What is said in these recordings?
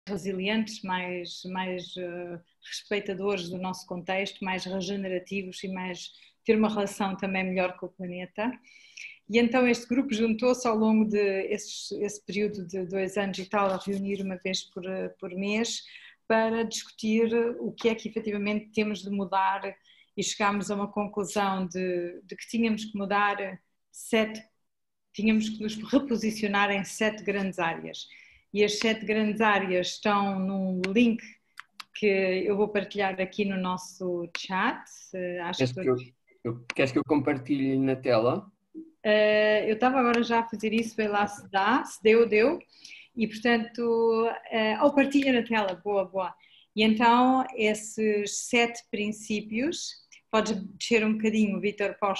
resilientes, mais respeitadores do nosso contexto, mais regenerativos e mais ter uma relação também melhor com o planeta. E então este grupo juntou-se ao longo de esse período de 2 anos e tal, a reunir uma vez por mês, para discutir o que é que efetivamente temos de mudar, e chegámos a uma conclusão de que tínhamos que mudar tínhamos que nos reposicionar em 7 grandes áreas. E as 7 grandes áreas estão num link que eu vou partilhar aqui no nosso chat. Queres que eu compartilhe na tela? Eu estava agora já a fazer isso, vê lá se dá, se deu. E portanto, partilha na tela, boa. E então, esses 7 princípios, podes descer um bocadinho, Vítor, para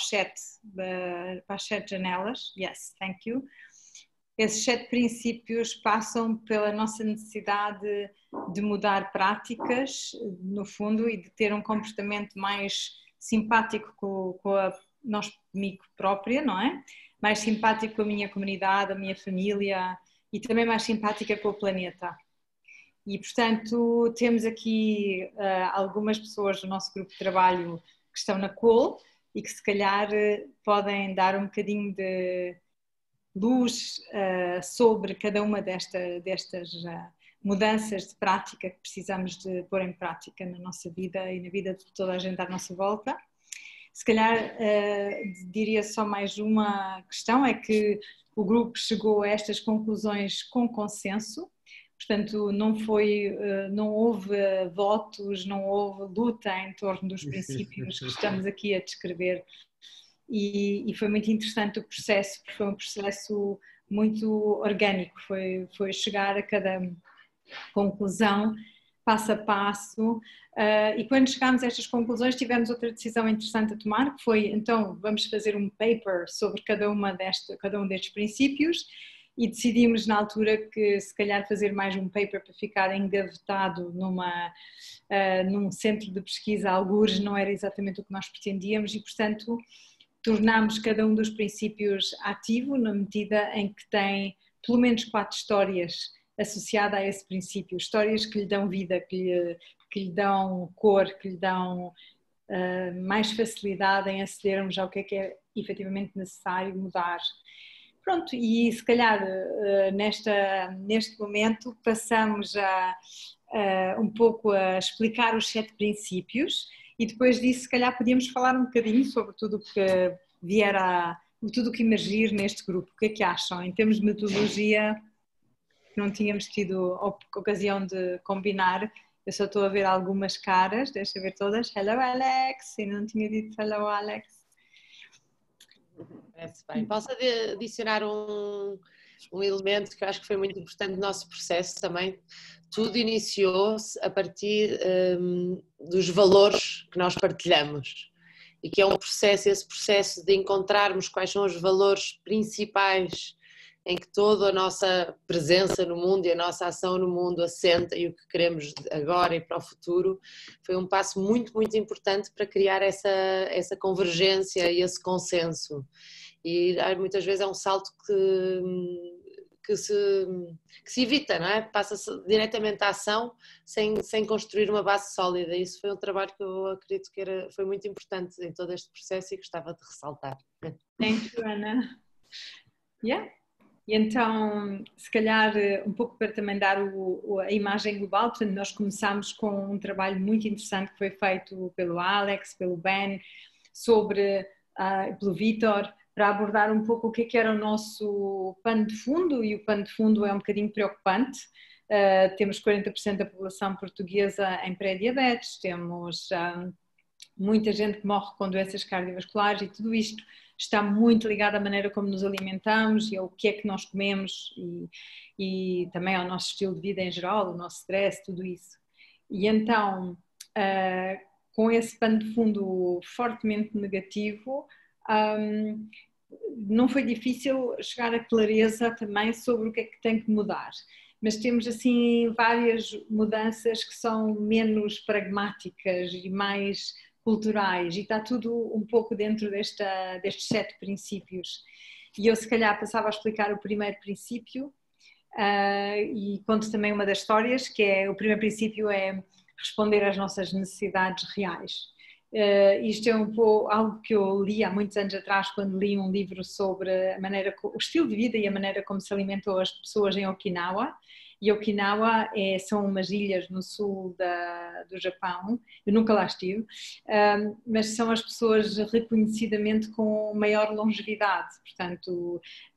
as 7 janelas. Yes, thank you. Esses 7 princípios passam pela nossa necessidade de mudar práticas, no fundo, e de ter um comportamento mais simpático com a nós, comigo própria, não é? Mais simpático com a minha comunidade, a minha família, e também mais simpática com o planeta. E, portanto, temos aqui algumas pessoas do nosso grupo de trabalho que estão na call e que se calhar podem dar um bocadinho de luz sobre cada uma destas mudanças de prática que precisamos de pôr em prática na nossa vida e na vida de toda a gente à nossa volta. Se calhar diria só mais uma questão, é que o grupo chegou a estas conclusões com consenso, portanto não houve votos, não houve luta em torno dos princípios que estamos aqui a descrever, e foi muito interessante o processo, porque foi um processo muito orgânico, foi chegar a cada conclusão passo a passo, e quando chegámos a estas conclusões tivemos outra decisão interessante a tomar, que foi então vamos fazer um paper sobre cada um destes princípios, e decidimos na altura que se calhar fazer mais um paper para ficar engavetado num centro de pesquisa, algures não era exatamente o que nós pretendíamos, e portanto tornámos cada um dos princípios ativo na medida em que tem pelo menos 4 histórias associada a esse princípio, histórias que lhe dão vida, que lhe dão cor, que lhe dão mais facilidade em acedermos ao que é efetivamente necessário mudar. Pronto, e se calhar neste momento passamos um pouco a explicar os 7 princípios, e depois disso se calhar podíamos falar um bocadinho sobre tudo o que tudo o que emergir neste grupo. O que é que acham? Em termos de metodologia, não tínhamos tido ocasião de combinar, eu só estou a ver algumas caras, deixa eu ver todas. Hello Alex, e não tinha dito hello Alex. Parece bem. Posso adicionar um elemento que eu acho que foi muito importante no nosso processo também. Tudo iniciou-se a partir dos valores que nós partilhamos, e que é esse processo de encontrarmos quais são os valores principais em que toda a nossa presença no mundo e a nossa ação no mundo assenta, e o que queremos agora e para o futuro, foi um passo muito, muito importante para criar essa convergência e esse consenso. E muitas vezes é um salto que se evita, não é? Passa-se diretamente à ação sem construir uma base sólida. Isso foi um trabalho que eu acredito que foi muito importante em todo este processo e gostava de ressaltar. Thank you, Ana. Yeah. E então, se calhar, um pouco para também dar a imagem global, portanto, nós começámos com um trabalho muito interessante que foi feito pelo Alex, pelo Ben, pelo Vítor, para abordar um pouco o que era o nosso pano de fundo, e o pano de fundo é um bocadinho preocupante. Temos 40% da população portuguesa em pré-diabetes, temos muita gente que morre com doenças cardiovasculares, e tudo isto está muito ligado à maneira como nos alimentamos e ao que é que nós comemos, e também ao nosso estilo de vida em geral, o nosso stress, tudo isso. E então, com esse pano de fundo fortemente negativo, não foi difícil chegar à clareza também sobre o que é que tem que mudar. Mas temos assim várias mudanças que são menos pragmáticas e mais culturais, e está tudo um pouco dentro destes 7 princípios. E eu se calhar passava a explicar o primeiro princípio, e conto também uma das histórias, que é, o primeiro princípio é responder às nossas necessidades reais. Isto é um pouco algo que eu li há muitos anos atrás, quando li um livro sobre o estilo de vida e a maneira como se alimentou as pessoas em Okinawa. E Okinawa são umas ilhas no sul do Japão, eu nunca lá estive, mas são as pessoas reconhecidamente com maior longevidade, portanto,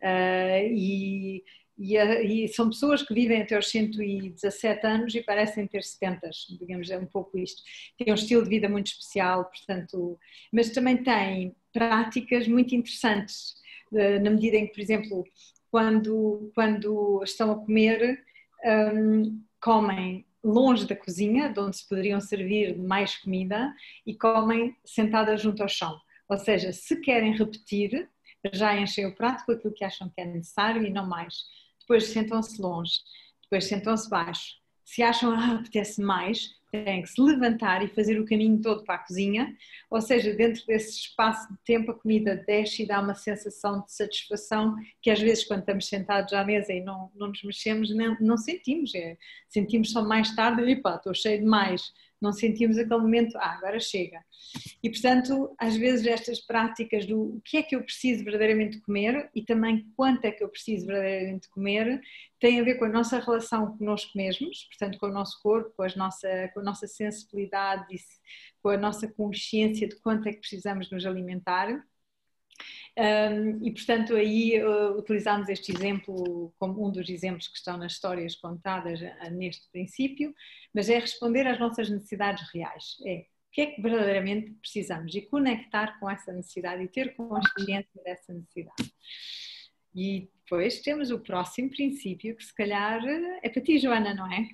e são pessoas que vivem até aos 117 anos e parecem ter 70, digamos, é um pouco isto. Tem um estilo de vida muito especial, portanto, mas também tem práticas muito interessantes, na medida em que, por exemplo, quando estão a comer, comem longe da cozinha, de onde se poderiam servir mais comida, e comem sentadas junto ao chão. Ou seja, se querem repetir, já enchem o prato com aquilo que acham que é necessário e não mais. Depois sentam-se longe, depois sentam-se baixo. Se acham, apetece mais, têm que se levantar e fazer o caminho todo para a cozinha, ou seja, dentro desse espaço de tempo a comida desce e dá uma sensação de satisfação que às vezes quando estamos sentados à mesa e não nos mexemos não sentimos, sentimos só mais tarde, e pá, estou cheio de mais, não sentimos aquele momento, agora chega. E portanto, às vezes estas práticas do o que é que eu preciso verdadeiramente comer e também quanto é que eu preciso verdadeiramente comer, têm a ver com a nossa relação connosco mesmos, portanto com o nosso corpo, com a nossa sensibilidade, com a nossa consciência de quanto é que precisamos nos alimentar. E portanto aí utilizámos este exemplo como um dos exemplos que estão nas histórias contadas neste princípio, mas é responder às nossas necessidades reais, o que é que verdadeiramente precisamos e conectar com essa necessidade e ter consciência dessa necessidade. E depois temos o próximo princípio, que se calhar é para ti, Joana, não é?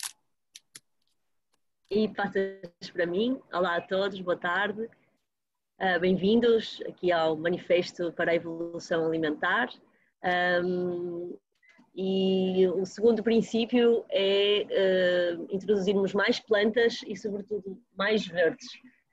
E passas para mim. Olá a todos, boa tarde. Bem-vindos aqui ao Manifesto para a Evolução Alimentar. E o segundo princípio é introduzirmos mais plantas e, sobretudo, mais verdes.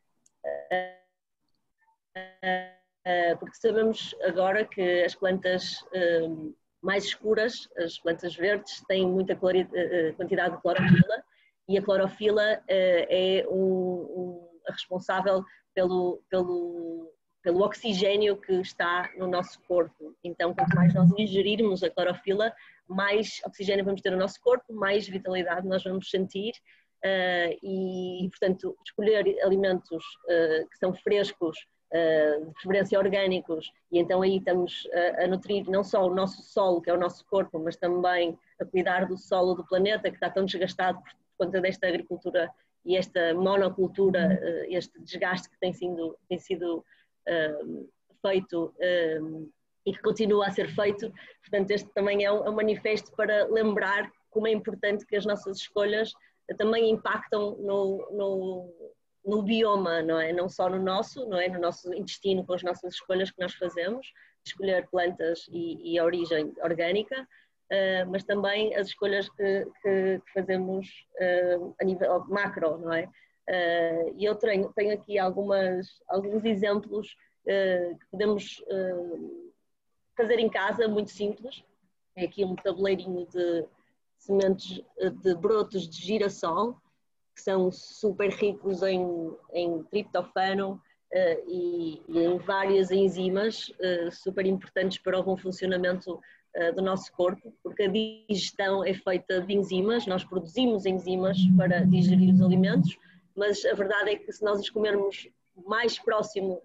Porque sabemos agora que as plantas mais escuras, as plantas verdes, têm muita quantidade de clorofila, e a clorofila é a responsável pelo oxigênio que está no nosso corpo. Então, quanto mais nós ingerirmos a clorofila, mais oxigênio vamos ter no nosso corpo, mais vitalidade nós vamos sentir. E, portanto, escolher alimentos que são frescos, de preferência orgânicos, e então aí estamos a nutrir não só o nosso solo, que é o nosso corpo, mas também a cuidar do solo do planeta, que está tão desgastado por conta desta agricultura e esta monocultura, este desgaste que tem sido feito e que continua a ser feito. Portanto, este também é um manifesto para lembrar como é importante que as nossas escolhas também impactam no bioma, não é? Não só no nosso, não é? No nosso intestino, com as nossas escolhas que nós fazemos, escolher plantas e a origem orgânica, mas também as escolhas que fazemos a nível macro, não é? E eu tenho aqui alguns exemplos que podemos fazer em casa, muito simples. É aqui um tabuleirinho de sementes de brotos de girassol, que são super ricos em triptofano e em várias enzimas super importantes para o bom funcionamento do nosso corpo, porque a digestão é feita de enzimas, nós produzimos enzimas para digerir os alimentos, mas a verdade é que se nós os comermos mais próximo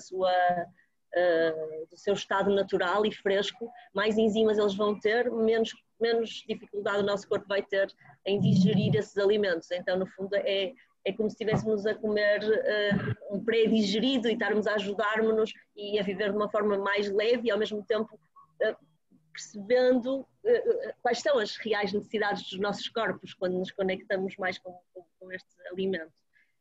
do seu estado natural e fresco, mais enzimas eles vão ter, menos dificuldade o nosso corpo vai ter em digerir esses alimentos. Então, no fundo, é como se estivéssemos a comer um pré-digerido e estarmos a ajudar-nos e a viver de uma forma mais leve e, ao mesmo tempo, percebendo quais são as reais necessidades dos nossos corpos quando nos conectamos mais com este alimento.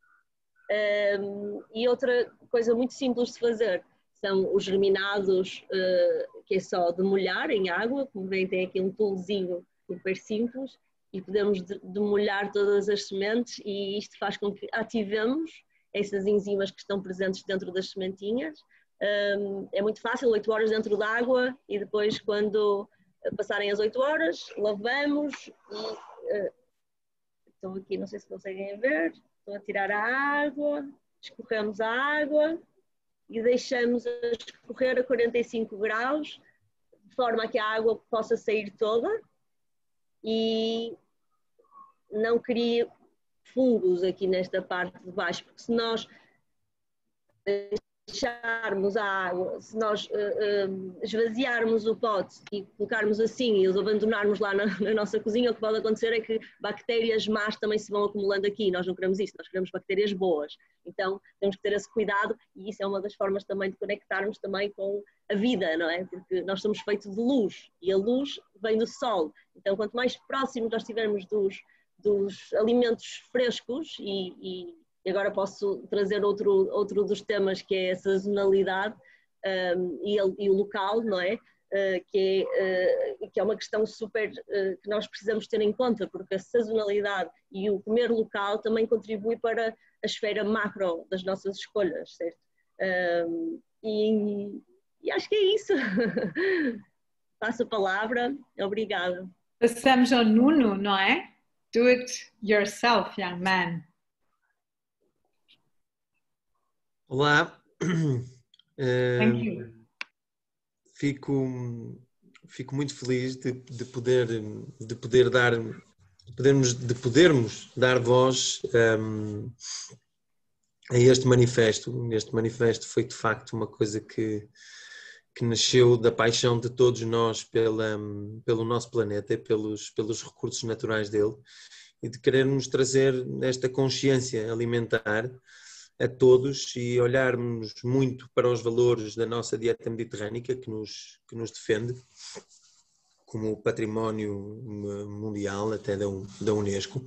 E outra coisa muito simples de fazer são os germinados, que é só demolhar em água. Como veem, tem aqui um toolzinho super simples e podemos demolhar todas as sementes, e isto faz com que ativemos essas enzimas que estão presentes dentro das sementinhas. É muito fácil, 8 horas dentro da água, e depois quando passarem as 8 horas, lavamos e estou aqui, não sei se conseguem ver, estou a tirar a água, escorremos a água e deixamos a escorrer a 45 graus, de forma a que a água possa sair toda e não crie fungos aqui nesta parte de baixo, porque se nós deixarmos a água, se nós esvaziarmos o pote e colocarmos assim e os abandonarmos lá na nossa cozinha, o que pode acontecer é que bactérias más também se vão acumulando aqui. Nós não queremos isso, nós queremos bactérias boas. Então temos que ter esse cuidado e isso é uma das formas também de conectarmos também com a vida, não é? Porque nós somos feitos de luz e a luz vem do sol. Então quanto mais próximo nós estivermos dos alimentos frescos e agora posso trazer outro dos temas que é a sazonalidade e o local, não é? Que é uma questão super que nós precisamos ter em conta, porque a sazonalidade e o comer local também contribui para a esfera macro das nossas escolhas, certo? E acho que é isso. Passo a palavra. Obrigada. Passamos ao Nuno, não é? Do it yourself, young man. Olá, Thank you. fico muito feliz de podermos dar voz a este manifesto. Este manifesto foi de facto uma coisa que nasceu da paixão de todos nós pelo nosso planeta e pelos recursos naturais dele e de querermos trazer esta consciência alimentar a todos e olharmos muito para os valores da nossa dieta mediterrânica que nos defende como património mundial até da Unesco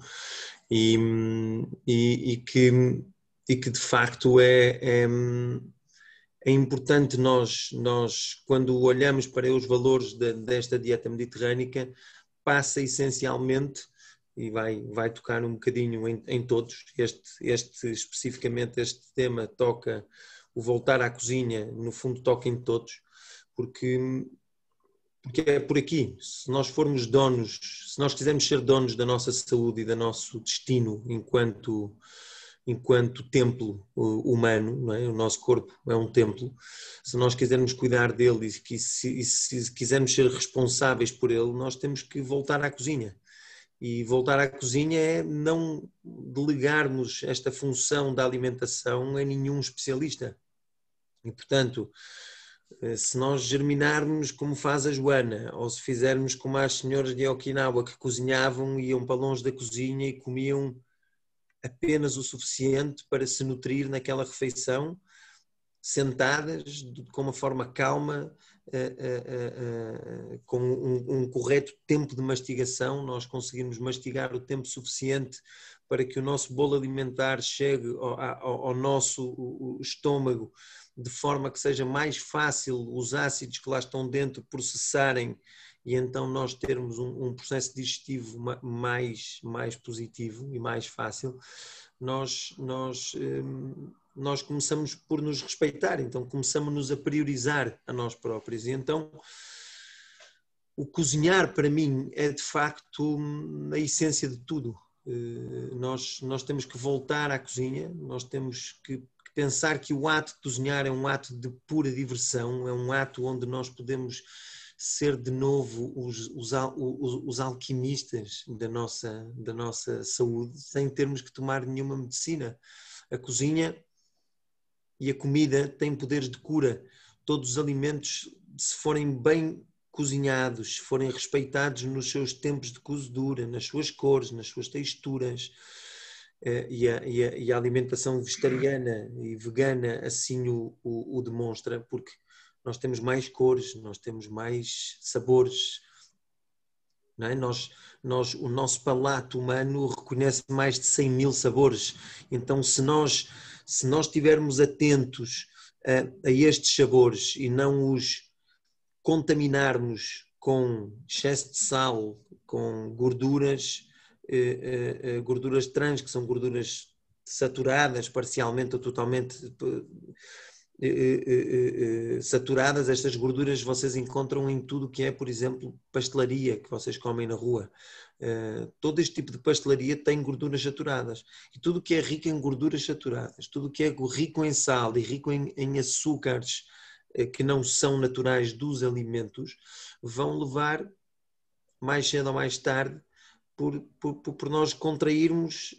e que de facto é importante nós quando olhamos para os valores desta dieta mediterrânica passa essencialmente e vai tocar um bocadinho em todos. Especificamente este tema toca o voltar à cozinha, no fundo toca em todos, porque é por aqui. Se nós formos donos, se nós quisermos ser donos da nossa saúde e do nosso destino enquanto templo humano, não é? O nosso corpo é um templo. Se nós quisermos cuidar dele e se quisermos ser responsáveis por ele, nós temos que voltar à cozinha. E voltar à cozinha é não delegarmos esta função da alimentação a nenhum especialista. E, portanto, se nós germinarmos como faz a Joana, ou se fizermos como as senhoras de Okinawa que cozinhavam, iam para longe da cozinha e comiam apenas o suficiente para se nutrir naquela refeição, sentadas, com uma forma calma, com um correto tempo de mastigação, nós conseguimos mastigar o tempo suficiente para que o nosso bolo alimentar chegue ao nosso estômago de forma que seja mais fácil os ácidos que lá estão dentro processarem e então nós termos um processo digestivo mais positivo e mais fácil. Nós começamos por nos respeitar, então começamos a priorizar a nós próprios. E então o cozinhar para mim é de facto a essência de tudo. Nós temos que voltar à cozinha, nós temos que pensar que o ato de cozinhar é um ato de pura diversão, é um ato onde nós podemos ser de novo os alquimistas da nossa saúde, sem termos que tomar nenhuma medicina. A cozinha e a comida têm poderes de cura. Todos os alimentos, se forem bem cozinhados, se forem respeitados nos seus tempos de cozedura, nas suas cores, nas suas texturas, e a alimentação vegetariana e vegana assim o demonstra, porque nós temos mais cores, nós temos mais sabores, não é? O nosso palato humano reconhece mais de 100 mil sabores. Então, se nós estivermos atentos a estes sabores e não os contaminarmos com excesso de sal, com gorduras trans, que são gorduras saturadas parcialmente ou totalmente, saturadas, estas gorduras vocês encontram em tudo que é, por exemplo, pastelaria que vocês comem na rua. Todo este tipo de pastelaria tem gorduras saturadas. E tudo que é rico em gorduras saturadas, tudo que é rico em sal e rico em açúcares que não são naturais dos alimentos, vão levar, mais cedo ou mais tarde, por nós contrairmos,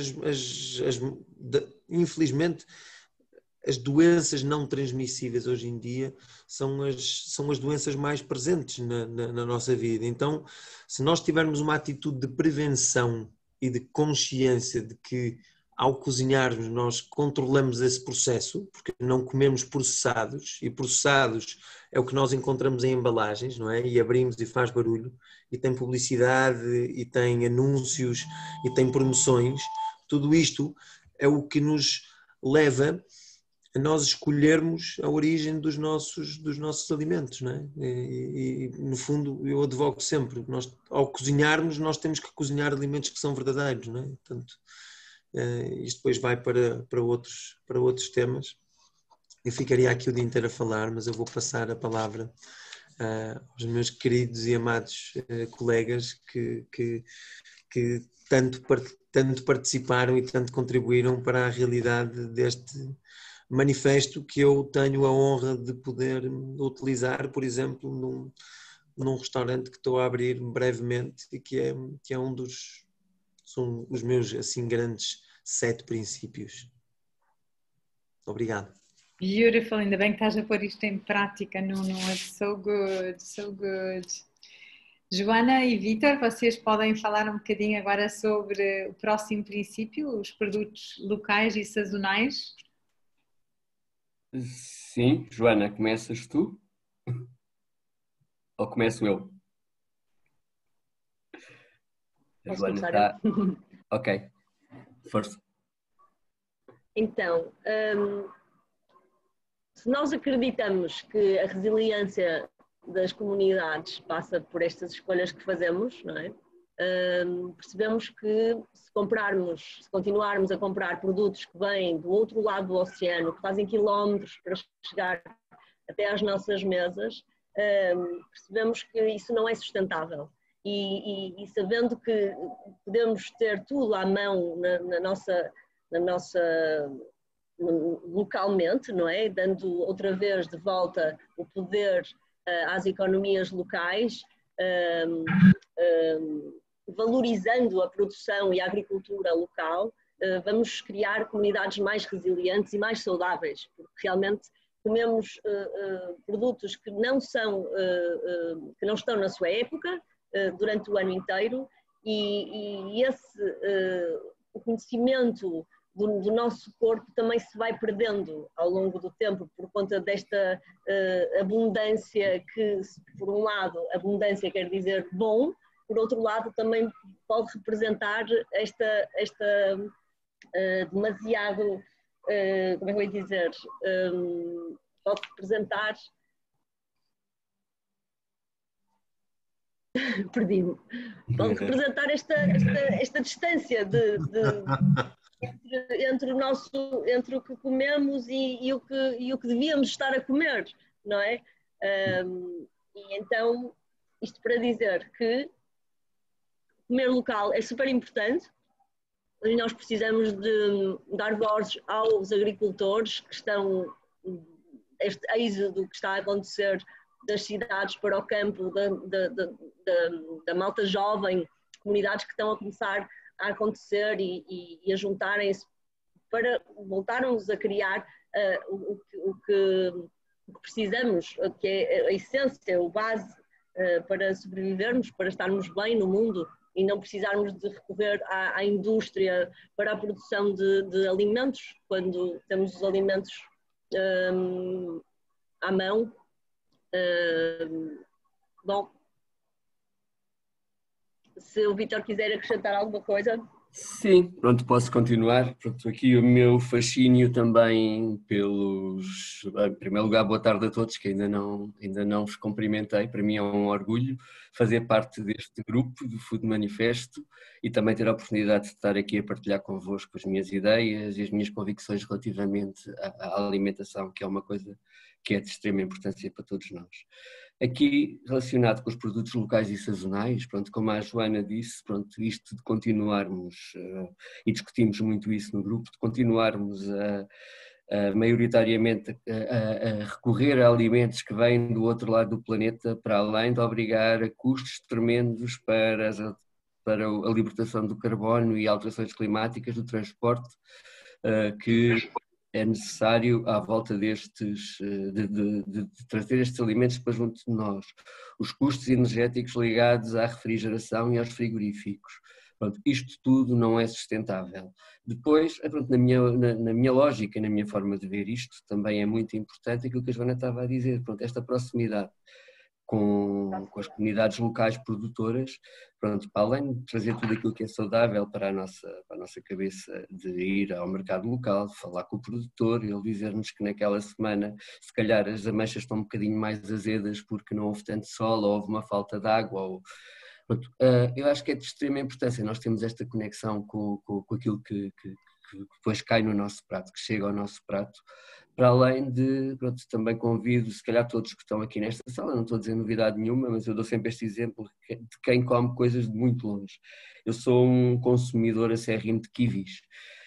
infelizmente, as doenças não transmissíveis hoje em dia são as doenças mais presentes na nossa vida. Então, se nós tivermos uma atitude de prevenção e de consciência de que ao cozinharmos nós controlamos esse processo, porque não comemos processados, e processados é o que nós encontramos em embalagens, não é? E abrimos e faz barulho, e tem publicidade, e tem anúncios, e tem promoções. Tudo isto é o que nos leva a nós escolhermos a origem dos nossos alimentos, não é? E, no fundo, eu advogo sempre, nós, ao cozinharmos, nós temos que cozinhar alimentos que são verdadeiros, não é? Portanto, isto depois vai para outros temas. Eu ficaria aqui o dia inteiro a falar, mas eu vou passar a palavra aos meus queridos e amados colegas que tanto participaram e tanto contribuíram para a realidade deste manifesto que eu tenho a honra de poder utilizar, por exemplo, num restaurante que estou a abrir brevemente e que é são os meus assim grandes 7 princípios. Obrigado. Beautiful, ainda bem que estás a pôr isto em prática, Nuno. It's so good, so good. Joana e Vítor, vocês podem falar um bocadinho agora sobre o próximo princípio, os produtos locais e sazonais? Sim, Joana, começas tu? Ou começo eu? A Posso Joana começar está... eu? Ok, força. Então, se nós acreditamos que a resiliência das comunidades passa por estas escolhas que fazemos, não é? Percebemos que se continuarmos a comprar produtos que vêm do outro lado do oceano, que fazem quilómetros para chegar até às nossas mesas, percebemos que isso não é sustentável. E sabendo que podemos ter tudo à mão localmente, não é? Dando outra vez de volta o poder às economias locais, valorizando a produção e a agricultura local, vamos criar comunidades mais resilientes e mais saudáveis, porque realmente comemos produtos que não estão na sua época durante o ano inteiro e o conhecimento do nosso corpo também se vai perdendo ao longo do tempo por conta desta abundância que, por um lado, abundância quer dizer bom, por outro lado também pode representar esta demasiado, como é que eu ia dizer, pode representar perdi-me, pode representar esta distância entre o que comemos e o que devíamos estar a comer, não é? E então, isto para dizer que comer local é super importante, e nós precisamos de dar voz aos agricultores que estão, este êxodo que está a acontecer das cidades para o campo, da malta jovem, comunidades que estão a começar a acontecer e a juntarem-se para voltarmos a criar o que precisamos, que é a essência, o base para sobrevivermos, para estarmos bem no mundo e não precisarmos de recorrer à indústria para a produção de alimentos, quando temos os alimentos à mão. Bom, se o Vítor quiser acrescentar alguma coisa. Sim, pronto, posso continuar. Pronto, aqui o meu fascínio também pelos... Em primeiro lugar, boa tarde a todos, que ainda não vos cumprimentei. Para mim é um orgulho fazer parte deste grupo do Food Manifesto e também ter a oportunidade de estar aqui a partilhar convosco as minhas ideias e as minhas convicções relativamente à alimentação, que é uma coisa que é de extrema importância para todos nós. Aqui, relacionado com os produtos locais e sazonais, pronto, como a Joana disse, pronto, isto de continuarmos, e discutimos muito isso no grupo, de continuarmos maioritariamente a recorrer a alimentos que vêm do outro lado do planeta, para além de obrigar a custos tremendos para a libertação do carbono e alterações climáticas do transporte, que é necessário à volta destes, de trazer estes alimentos para junto de nós. Os custos energéticos ligados à refrigeração e aos frigoríficos. Pronto, isto tudo não é sustentável. Depois, pronto, na minha lógica, na minha forma de ver isto, também é muito importante aquilo que a Joana estava a dizer, pronto, esta proximidade com as comunidades locais produtoras, pronto, para além de trazer tudo aquilo que é saudável para a nossa cabeça, de ir ao mercado local, de falar com o produtor, ele dizer-nos que naquela semana se calhar as ameixas estão um bocadinho mais azedas porque não houve tanto sol ou houve uma falta de água. Pronto, eu acho que é de extrema importância nós temos esta conexão com aquilo que depois cai no nosso prato, que chega ao nosso prato, para além de, pronto, também convido, se calhar todos que estão aqui nesta sala, não estou a dizer novidade nenhuma, mas eu dou sempre este exemplo de quem come coisas de muito longe. Eu sou um consumidor acérrimo de kiwis.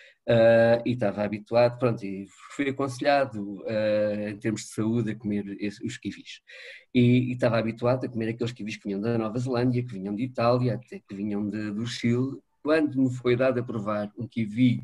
E estava habituado, pronto, e fui aconselhado em termos de saúde a comer os kiwis. E estava habituado a comer aqueles kiwis que vinham da Nova Zelândia, que vinham de Itália, até que vinham do Chile. Quando me foi dado a provar um kiwi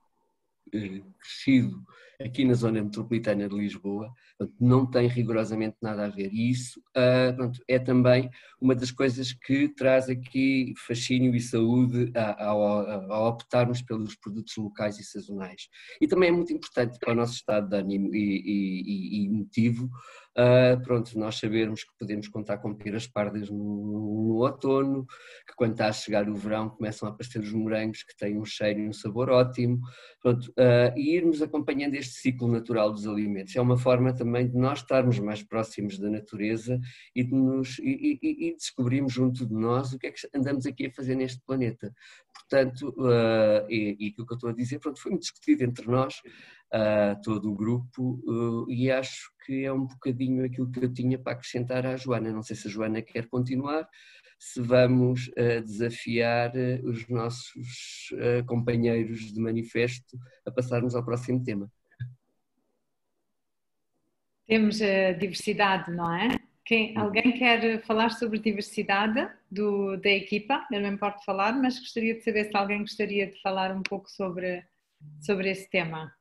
crescido aqui na zona metropolitana de Lisboa, não tem rigorosamente nada a ver. E isso pronto, é também uma das coisas que traz aqui fascínio e saúde ao optarmos pelos produtos locais e sazonais. E também é muito importante para o nosso estado de ânimo e motivo, pronto, nós sabermos que podemos contar com peras pardas no outono, que quando está a chegar o verão começam a aparecer os morangos que têm um cheiro e um sabor ótimo, pronto, e irmos acompanhando este ciclo natural dos alimentos. É uma forma também de nós estarmos mais próximos da natureza e de descobrirmos junto de nós o que é que andamos aqui a fazer neste planeta. Portanto, e aquilo que eu estou a dizer, pronto, foi muito discutido entre nós, todo o grupo, e acho que é um bocadinho aquilo que eu tinha para acrescentar à Joana. Não sei se a Joana quer continuar, se vamos desafiar os nossos companheiros de manifesto a passarmos ao próximo tema. Temos a diversidade, não é? Alguém quer falar sobre diversidade da equipa? Eu não me importo falar, mas gostaria de saber se alguém gostaria de falar um pouco sobre esse tema.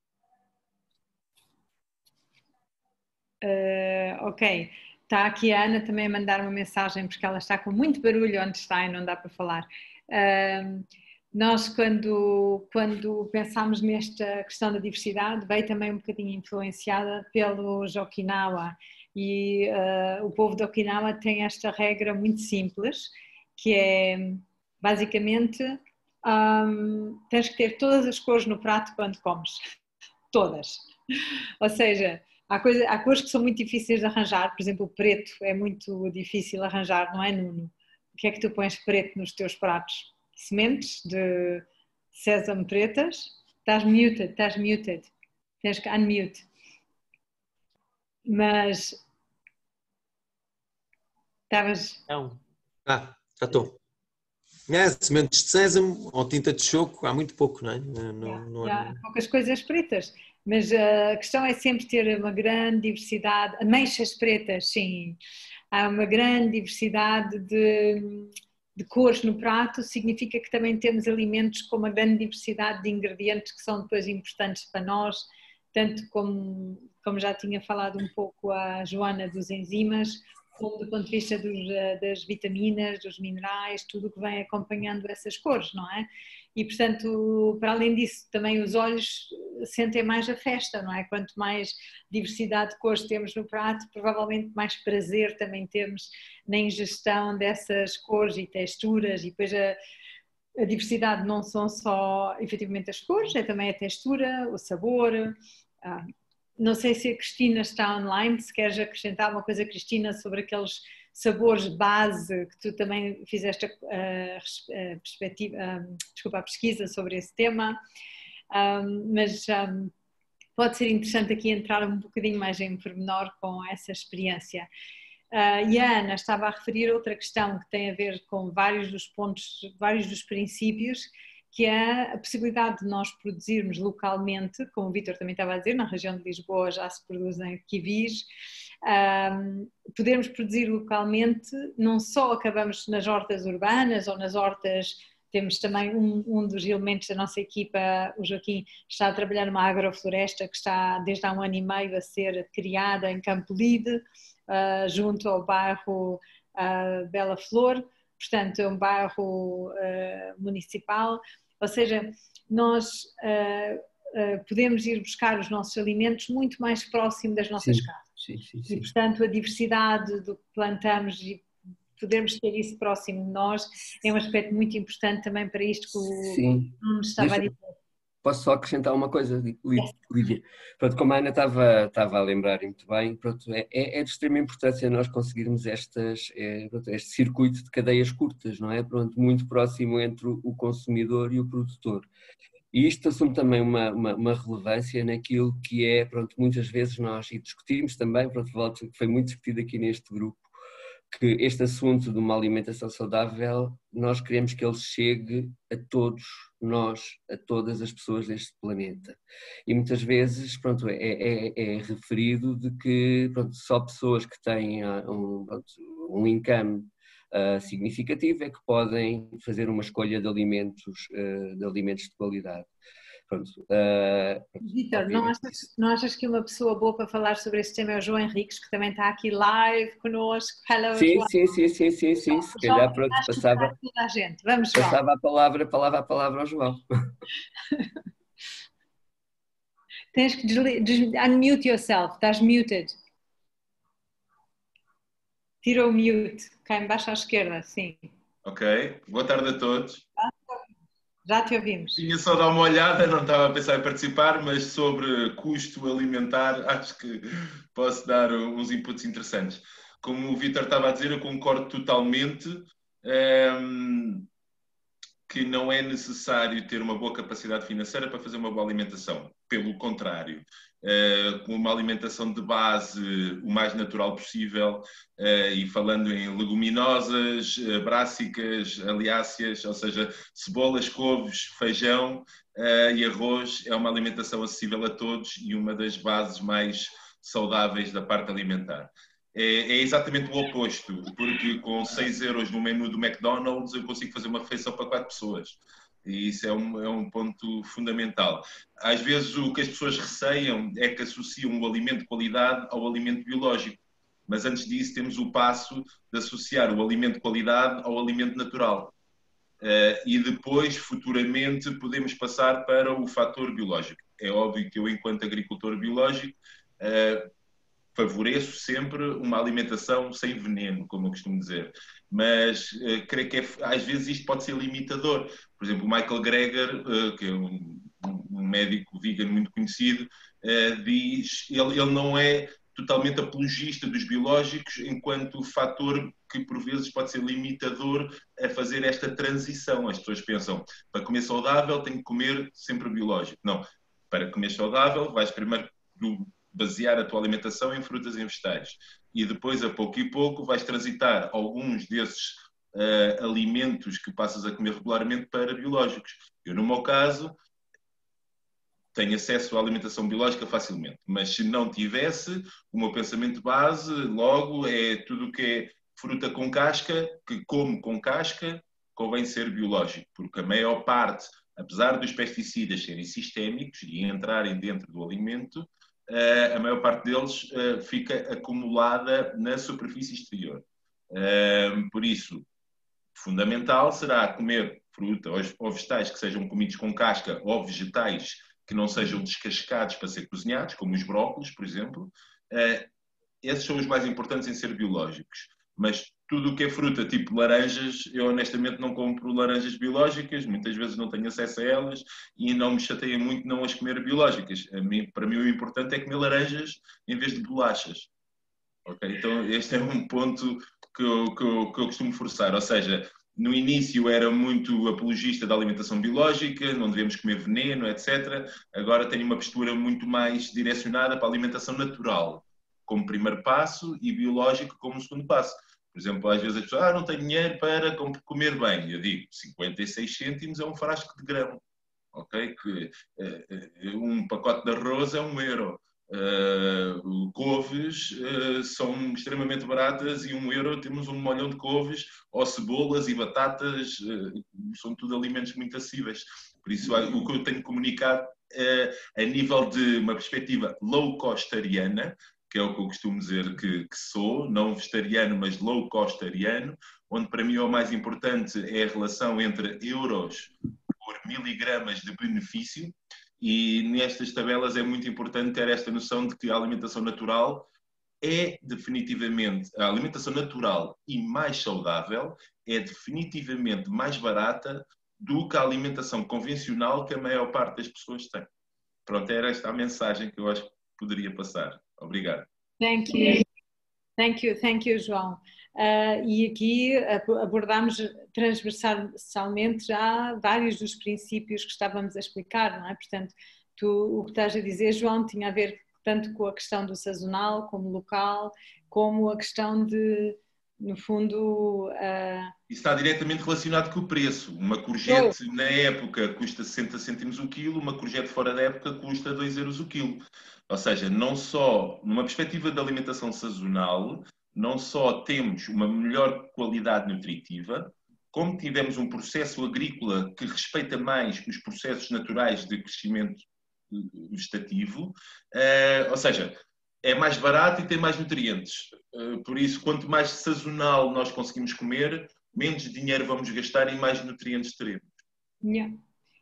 Ok, está aqui a Ana também a mandar uma mensagem porque ela está com muito barulho onde está e não dá para falar. Nós quando pensámos nesta questão da diversidade, veio também um bocadinho influenciada pelos Okinawa, e o povo de Okinawa tem esta regra muito simples, que é basicamente tens que ter todas as cores no prato quando comes, todas, ou seja, há cores que são muito difíceis de arranjar, por exemplo o preto é muito difícil de arranjar, não é, Nuno? O que é que tu pões preto nos teus pratos? Sementes de sésamo pretas? Estás muted, tens que unmute. Mas estavas... Não. Já estou. Sementes de sésamo ou tinta de choco, há muito pouco, não é? Há poucas coisas pretas, mas a questão é sempre ter uma grande diversidade. Ameixas pretas, sim. Há uma grande diversidade de cores no prato, significa que também temos alimentos com uma grande diversidade de ingredientes que são depois importantes para nós, tanto como já tinha falado um pouco a Joana dos enzimas, como do ponto de vista das vitaminas, dos minerais, tudo o que vem acompanhando essas cores, não é? E, portanto, para além disso, também os olhos sentem mais a festa, não é? Quanto mais diversidade de cores temos no prato, provavelmente mais prazer também temos na ingestão dessas cores e texturas, e depois a diversidade não são só, efetivamente, as cores, é também a textura, o sabor. Não sei se a Cristina está online, se queres acrescentar uma coisa, Cristina, sobre aqueles sabores base que tu também fizeste a pesquisa sobre esse tema, mas pode ser interessante aqui entrar um bocadinho mais em pormenor com essa experiência. E a Ana estava a referir outra questão que tem a ver com vários dos pontos, vários dos princípios, que é a possibilidade de nós produzirmos localmente, como o Vítor também estava a dizer, na região de Lisboa já se produzem kiwis, podermos produzir localmente, não só acabamos nas hortas urbanas ou nas hortas, temos também um dos elementos da nossa equipa, o Joaquim, está a trabalhar numa agrofloresta que está desde há 1 ano e meio a ser criada em Campo Lide, junto ao bairro Bela Flor, portanto é um bairro municipal, ou seja, nós podemos ir buscar os nossos alimentos muito mais próximo das nossas casas. Sim. E portanto a diversidade do que plantamos e podermos ter isso próximo de nós é um aspecto muito importante também para isto que o Nuno estava a dizer. Posso só acrescentar uma coisa, Lídia? Pronto, como a Ana estava a lembrar muito bem, pronto, é de extrema importância nós conseguirmos este circuito de cadeias curtas, não é? Pronto, muito próximo entre o consumidor e o produtor. E isto assume também uma relevância naquilo que é, pronto, muitas vezes nós, e discutimos também, pronto, foi muito discutido aqui neste grupo, que este assunto de uma alimentação saudável, nós queremos que ele chegue a todos nós, a todas as pessoas deste planeta. E muitas vezes, pronto, é referido de que, pronto, só pessoas que têm um income significativo é que podem fazer uma escolha de alimentos de qualidade. Vítor, não achas que uma pessoa boa para falar sobre este tema é o João Henriques, que também está aqui live connosco? Hello, sim, João. se calhar pronto, passava toda a gente. Vamos, João. Passava a palavra ao João. Tens que unmute yourself, estás muted. Tira o mute, cá embaixo à esquerda, sim. Ok, boa tarde a todos. Já te ouvimos. Tinha só dar uma olhada, não estava a pensar em participar, mas sobre custo alimentar acho que posso dar uns inputs interessantes. Como o Vítor estava a dizer, eu concordo totalmente que não é necessário ter uma boa capacidade financeira para fazer uma boa alimentação. Pelo contrário, com uma alimentação de base o mais natural possível, e falando em leguminosas, brássicas, aliáceas, ou seja, cebolas, couves, feijão e arroz, é uma alimentação acessível a todos e uma das bases mais saudáveis da parte alimentar. É exatamente o oposto, porque com 6 euros no menu do McDonald's eu consigo fazer uma refeição para 4 pessoas. E isso é um ponto fundamental. Às vezes o que as pessoas receiam é que associam o alimento de qualidade ao alimento biológico. Mas antes disso temos o passo de associar o alimento de qualidade ao alimento natural. E depois, futuramente, podemos passar para o fator biológico. É óbvio que eu, enquanto agricultor biológico, favoreço sempre uma alimentação sem veneno, como eu costumo dizer. Mas creio que às vezes isto pode ser limitador. Por exemplo, o Michael Greger, que é um médico vegan muito conhecido, diz que ele não é totalmente apologista dos biológicos enquanto fator que por vezes pode ser limitador a fazer esta transição. As pessoas pensam, para comer saudável tenho que comer sempre biológico. Não, para comer saudável vais primeiro basear a tua alimentação em frutas e em vegetais. E depois, a pouco e pouco, vais transitar alguns desses alimentos que passas a comer regularmente para biológicos. Eu, no meu caso, tenho acesso à alimentação biológica facilmente. Mas se não tivesse, o meu pensamento base, logo, é tudo o que é fruta com casca, que como com casca, convém ser biológico. Porque a maior parte, apesar dos pesticidas serem sistémicos e entrarem dentro do alimento, a maior parte deles fica acumulada na superfície exterior. Por isso, fundamental será comer fruta ou vegetais que sejam comidos com casca, ou vegetais que não sejam descascados para ser cozinhados, como os brócolos, por exemplo. Esses são os mais importantes em ser biológicos. Mas tudo o que é fruta, tipo laranjas, eu honestamente não compro laranjas biológicas, muitas vezes não tenho acesso a elas e não me chateia muito não as comer biológicas. Para mim o importante é comer laranjas em vez de bolachas. Okay? Então este é um ponto que eu costumo forçar, ou seja, no início era muito apologista da alimentação biológica, não devemos comer veneno, etc. Agora tenho uma postura muito mais direcionada para a alimentação natural, como primeiro passo, e biológico como segundo passo. Por exemplo, às vezes as pessoas, não tenho dinheiro para comer bem. Eu digo, 56 cêntimos é um frasco de grão. Okay? Um pacote de arroz é €1. Couves são extremamente baratas e €1 temos um molhão de couves, ou cebolas e batatas, são tudo alimentos muito acessíveis. Por isso, o que eu tenho comunicado a nível de uma perspectiva low-costariana, que é o que eu costumo dizer que sou, não vegetariano, mas low-costariano, onde para mim o mais importante é a relação entre euros por miligramas de benefício, e nestas tabelas é muito importante ter esta noção de que a alimentação natural é definitivamente, a alimentação natural e mais saudável é definitivamente mais barata do que a alimentação convencional que a maior parte das pessoas tem. Pronto, era esta a mensagem que eu acho que poderia passar. Obrigado. Thank you, João. E aqui abordámos transversalmente já vários dos princípios que estávamos a explicar, não é? Portanto, o que estás a dizer, João, tinha a ver tanto com a questão do sazonal, como local, como a questão de, no fundo... Isso está diretamente relacionado com o preço. Uma courgette na época custa 60 cêntimos o quilo, uma courgette fora da época custa 2€ o quilo. Ou seja, não só, numa perspectiva de alimentação sazonal, não só temos uma melhor qualidade nutritiva, como tivemos um processo agrícola que respeita mais os processos naturais de crescimento vegetativo, ou seja, é mais barato e tem mais nutrientes. Por isso, quanto mais sazonal nós conseguimos comer, menos dinheiro vamos gastar e mais nutrientes teremos. Yeah.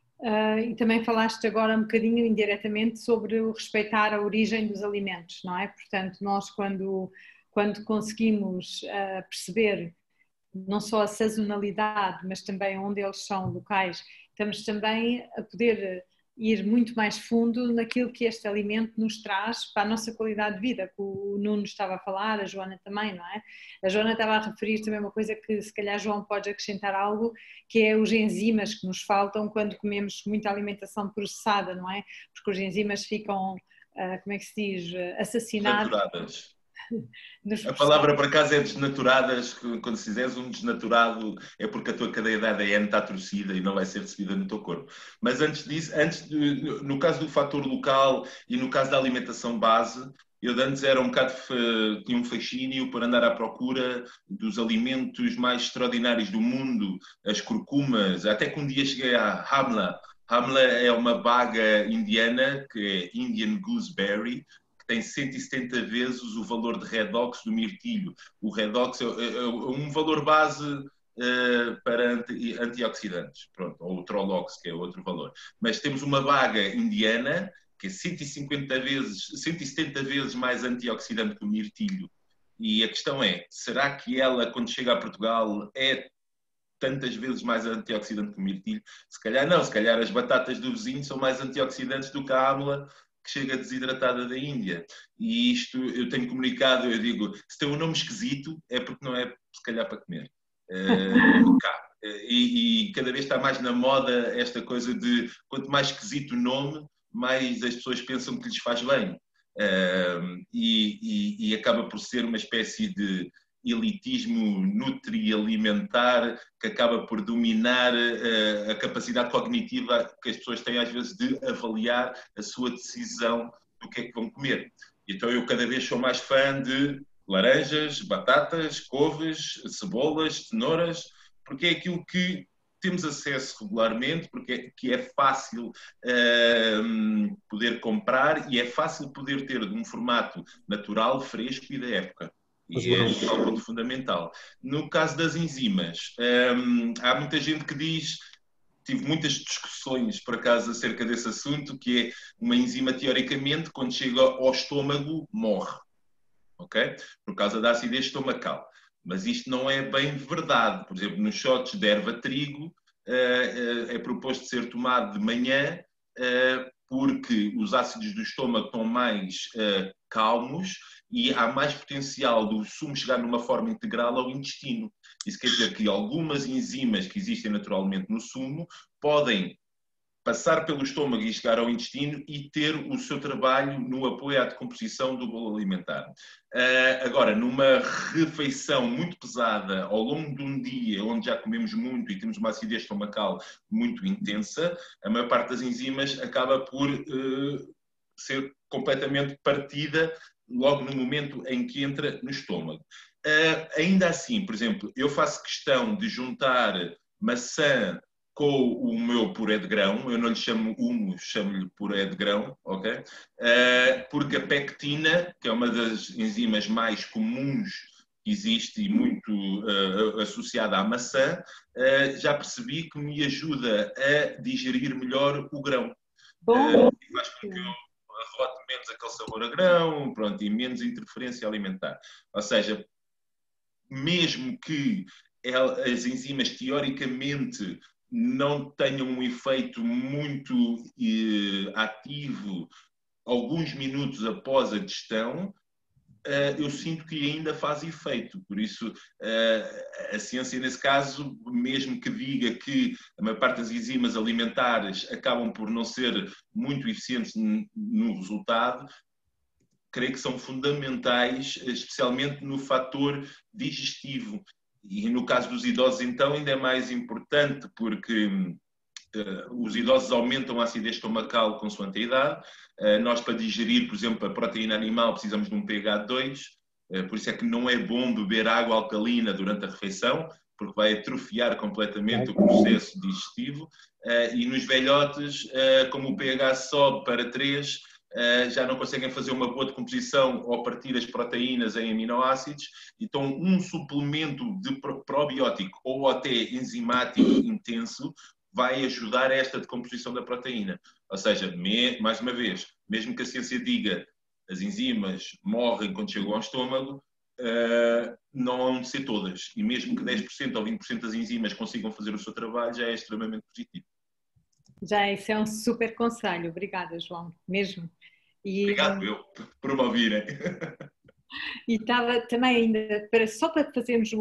E também falaste agora um bocadinho indiretamente sobre o respeitar a origem dos alimentos, não é? Portanto, nós quando conseguimos perceber não só a sazonalidade, mas também onde eles são locais, estamos também a poder ir muito mais fundo naquilo que este alimento nos traz para a nossa qualidade de vida, que o Nuno estava a falar, a Joana também, não é? A Joana estava a referir também uma coisa que se calhar João pode acrescentar algo, que é os enzimas que nos faltam quando comemos muita alimentação processada, não é? Porque os enzimas ficam, como é que se diz, assassinados. Desnaturadas. A palavra por acaso é desnaturadas, quando se fizeres um desnaturado é porque a tua cadeia de ADN está torcida e não vai ser recebida no teu corpo. Mas antes disso, no caso do fator local e no caso da alimentação base, eu de antes era tinha um fascínio por andar à procura dos alimentos mais extraordinários do mundo, as curcumas, até que um dia cheguei à Hamla. Hamla é uma baga indiana, que é Indian Gooseberry, tem 170 vezes o valor de redox do mirtilho. O redox é um valor base para antioxidantes, pronto, ou o Trolox, que é outro valor. Mas temos uma baga indiana que é 170 vezes mais antioxidante que o mirtilho. E a questão é, será que ela, quando chega a Portugal, é tantas vezes mais antioxidante que o mirtilho? Se calhar não, se calhar as batatas do vizinho são mais antioxidantes do que a amla que chega desidratada da Índia. E isto eu tenho comunicado, eu digo, se tem um nome esquisito é porque não é se calhar para comer. E cada vez está mais na moda esta coisa de quanto mais esquisito o nome, mais as pessoas pensam que lhes faz bem. E acaba por ser uma espécie de elitismo nutrialimentar que acaba por dominar a capacidade cognitiva que as pessoas têm às vezes de avaliar a sua decisão do que é que vão comer. Então eu cada vez sou mais fã de laranjas, batatas, couves, cebolas, cenouras, porque é aquilo que temos acesso regularmente, porque é fácil poder comprar e é fácil poder ter de um formato natural, fresco e da época. E é um ponto fundamental. No caso das enzimas, há muita gente que diz, tive muitas discussões por acaso acerca desse assunto, que é uma enzima teoricamente quando chega ao estômago morre, ok? Por causa da acidez estomacal. Mas isto não é bem verdade. Por exemplo, nos shots de erva-trigo é proposto ser tomado de manhã porque os ácidos do estômago estão mais calmos e há mais potencial do sumo chegar numa forma integral ao intestino. Isso quer dizer que algumas enzimas que existem naturalmente no sumo podem passar pelo estômago e chegar ao intestino e ter o seu trabalho no apoio à decomposição do bolo alimentar. Agora, numa refeição muito pesada, ao longo de um dia, onde já comemos muito e temos uma acidez estomacal muito intensa, a maior parte das enzimas acaba por ser completamente partida logo no momento em que entra no estômago. Ainda assim, por exemplo, eu faço questão de juntar maçã com o meu puré de grão, eu não lhe chamo hummus, chamo-lhe puré de grão, ok? Porque a pectina, que é uma das enzimas mais comuns que existe e muito associada à maçã, já percebi que me ajuda a digerir melhor o grão. E faz com que eu arrote menos aquele sabor a grão, pronto, e menos interferência alimentar. Ou seja, mesmo que as enzimas teoricamente não tenham um efeito muito ativo alguns minutos após a digestão, eu sinto que ainda faz efeito. Por isso, a ciência, nesse caso, mesmo que diga que a maior parte das enzimas alimentares acabam por não ser muito eficientes no resultado, creio que são fundamentais, especialmente no fator digestivo. E no caso dos idosos, então, ainda é mais importante, porque os idosos aumentam a acidez estomacal consoante a idade. Nós, para digerir, por exemplo, a proteína animal, precisamos de um pH 2, por isso é que não é bom beber água alcalina durante a refeição, porque vai atrofiar completamente o processo digestivo. E nos velhotes, como o pH sobe para 3, já não conseguem fazer uma boa decomposição ou partir as proteínas em aminoácidos, então um suplemento de probiótico ou até enzimático intenso vai ajudar a esta decomposição da proteína. Ou seja, mais uma vez, mesmo que a ciência diga as enzimas morrem quando chegam ao estômago, não vão ser todas. E mesmo que 10% ou 20% das enzimas consigam fazer o seu trabalho, já é extremamente positivo. Já esse é um super conselho. Obrigada, João, mesmo. Obrigado eu por me ouvirem. E estava também ainda, só para fazermos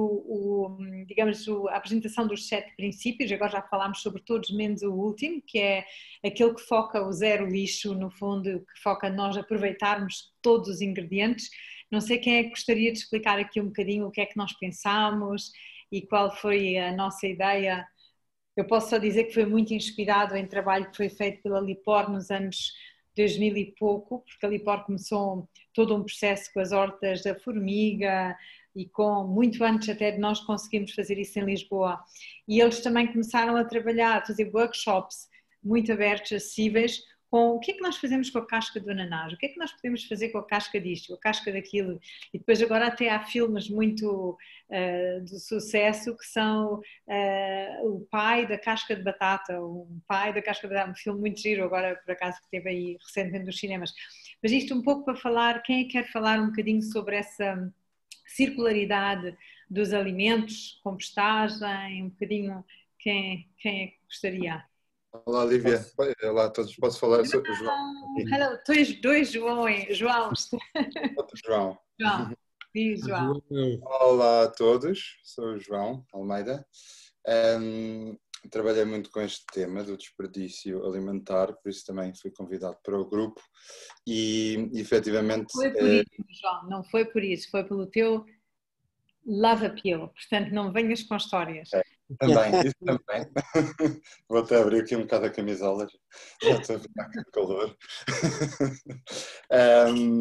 a apresentação dos 7 princípios, agora já falámos sobre todos, menos o último, que é aquele que foca o zero lixo, no fundo, que foca nós aproveitarmos todos os ingredientes. Não sei quem é que gostaria de explicar aqui um bocadinho o que é que nós pensámos e qual foi a nossa ideia. Eu posso só dizer que foi muito inspirado em trabalho que foi feito pela Lipor nos anos 2000 e pouco, porque a Lipor começou todo um processo com as hortas da formiga e muito antes até de nós conseguirmos fazer isso em Lisboa. E eles também começaram a trabalhar, a fazer workshops muito abertos, acessíveis, com o que é que nós fazemos com a casca do ananás, o que é que nós podemos fazer com a casca disto, a casca daquilo. E depois agora até há filmes muito de sucesso que são o pai da casca de batata, um filme muito giro agora por acaso que esteve aí recentemente nos cinemas. Mas isto um pouco para falar, quem é que quer falar um bocadinho sobre essa circularidade dos alimentos, compostagem, um bocadinho, quem é que gostaria? Olá, Lívia. Olá a todos. Posso falar sobre o João? Hello, dois Joãos. Outro João. João. Diz, João. Olá a todos. Sou o João Almeida. Trabalhei muito com este tema do desperdício alimentar, por isso também fui convidado para o grupo e efetivamente... Foi por isso, João, não foi por isso, foi pelo teu love appeal, portanto não venhas com histórias. Também, isso também. Vou até abrir aqui um bocado a camisola, já estou a ficar com calor.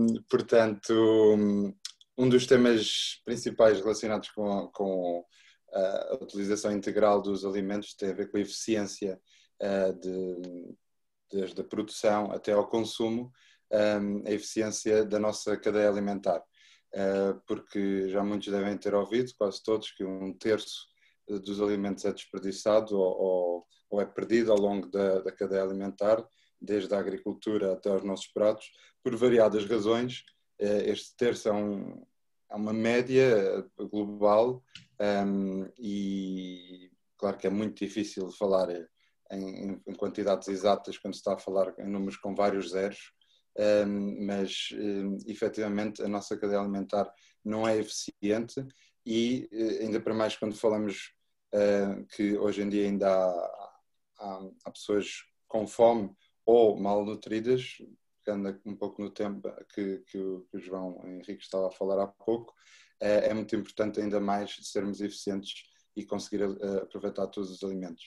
Portanto, um dos temas principais relacionados com a utilização integral dos alimentos tem a ver com a eficiência desde a produção até ao consumo, a eficiência da nossa cadeia alimentar. Porque já muitos devem ter ouvido, quase todos, que 1/3 dos alimentos é desperdiçado ou é perdido ao longo da cadeia alimentar, desde a agricultura até aos nossos pratos, por variadas razões. Este terço é uma média global, e claro que é muito difícil falar em quantidades exatas quando se está a falar em números com vários zeros, mas efetivamente a nossa cadeia alimentar não é eficiente e ainda para mais quando falamos que hoje em dia ainda há pessoas com fome ou malnutridas, pegando um pouco no tempo que o João Henrique estava a falar há pouco, é muito importante ainda mais sermos eficientes e conseguir aproveitar todos os alimentos.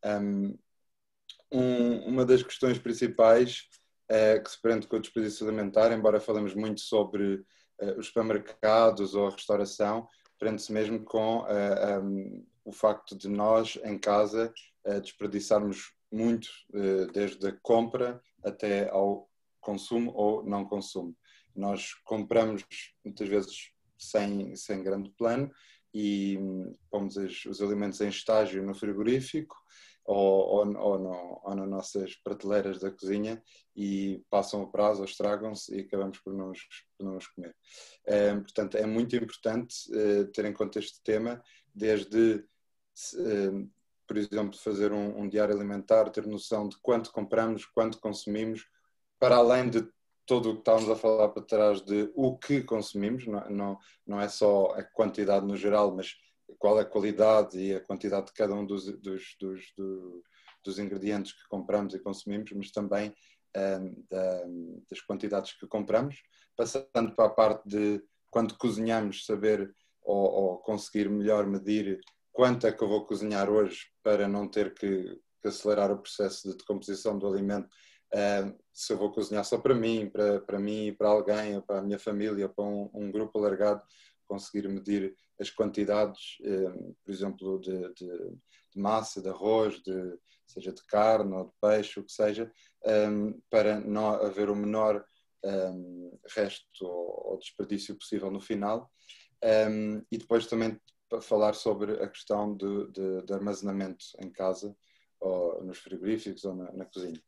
Uma das questões principais que se prende com o desperdício alimentar, embora falemos muito sobre os supermercados ou a restauração, prende-se mesmo com o facto de nós, em casa, desperdiçarmos muito, desde a compra até ao consumo ou não consumo. Nós compramos, muitas vezes, sem grande plano e pomos os alimentos em estágio no frigorífico ou nas nossas prateleiras da cozinha e passam o prazo ou estragam-se e acabamos por não os comer. Portanto, é muito importante ter em conta este tema, desde, por exemplo, fazer um diário alimentar, ter noção de quanto compramos, quanto consumimos, para além de tudo o que estávamos a falar para trás de o que consumimos, não é só a quantidade no geral, mas qual é a qualidade e a quantidade de cada um dos ingredientes que compramos e consumimos, mas também das quantidades que compramos, passando para a parte de quando cozinhamos saber ou conseguir melhor medir quanto é que eu vou cozinhar hoje para não ter que acelerar o processo de decomposição do alimento. Se eu vou cozinhar só para mim e para alguém, ou para a minha família, ou para um grupo alargado, conseguir medir as quantidades, por exemplo, de massa, de arroz, seja de carne ou de peixe, o que seja, para não haver o menor resto ou desperdício possível no final. E depois também para falar sobre a questão de armazenamento em casa, ou nos frigoríficos ou na cozinha.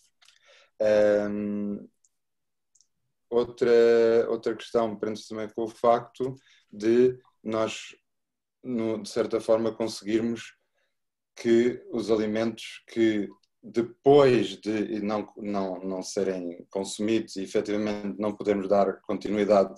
Outra questão prende-se também com o facto de nós, de certa forma, conseguirmos que os alimentos que depois de não serem consumidos e efetivamente não podermos dar continuidade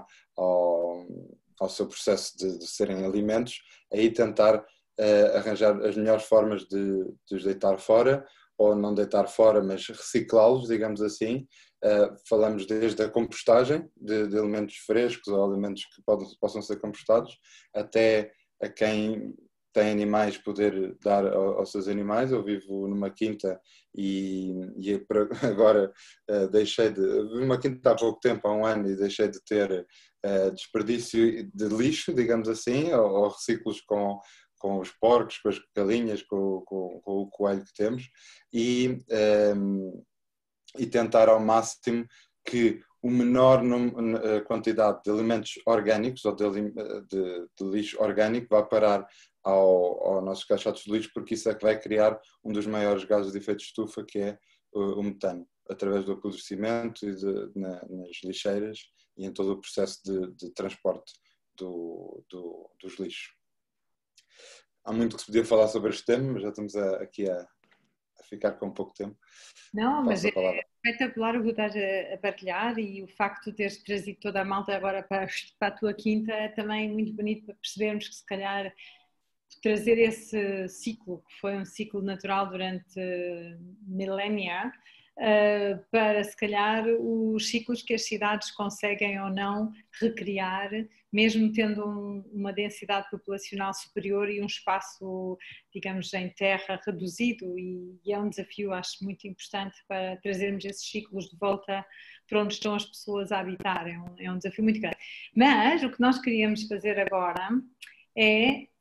ao seu processo de serem alimentos, aí tentar arranjar as melhores formas de os deitar fora, ou não deitar fora, mas reciclá-los, digamos assim. Falamos desde a compostagem de alimentos frescos ou alimentos que possam ser compostados, até a quem tem animais poder dar aos seus animais. Eu vivo numa quinta e agora vivi numa quinta há pouco tempo, há um ano, e deixei de ter desperdício de lixo, digamos assim, ou reciclos com os porcos, com as galinhas, com o coelho que temos, e tentar ao máximo que o menor quantidade de alimentos orgânicos ou de lixo orgânico vá parar ao nossos caixotes de lixo, porque isso é que vai criar um dos maiores gases de efeito de estufa, que é o metano, através do apodrecimento e nas lixeiras e em todo o processo de transporte dos lixos. Há muito que se podia falar sobre este tema, mas já estamos aqui a ficar com pouco tempo. Não, mas é espetacular o que estás a partilhar, e o facto de teres trazido toda a malta agora para a tua quinta é também muito bonito, para percebermos que se calhar trazer esse ciclo, que foi um ciclo natural durante milénia, para se calhar os ciclos que as cidades conseguem ou não recriar, mesmo tendo uma densidade populacional superior e um espaço, digamos, em terra reduzido, e é um desafio, acho, muito importante para trazermos esses ciclos de volta para onde estão as pessoas a habitar. É um desafio muito grande. Mas o que nós queríamos fazer agora é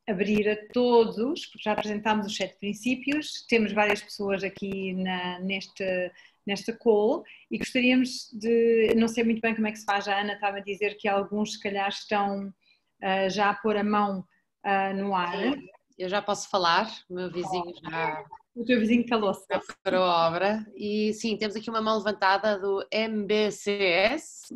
abrir a todos, porque já apresentámos os 7 princípios, temos várias pessoas aqui nesta call e gostaríamos de, não sei muito bem como é que se faz, a Ana estava a dizer que alguns se calhar estão já a pôr a mão no ar. Eu já posso falar, o meu vizinho já... O teu vizinho calou-se. Já preparou a obra e sim, temos aqui uma mão levantada do MBCS,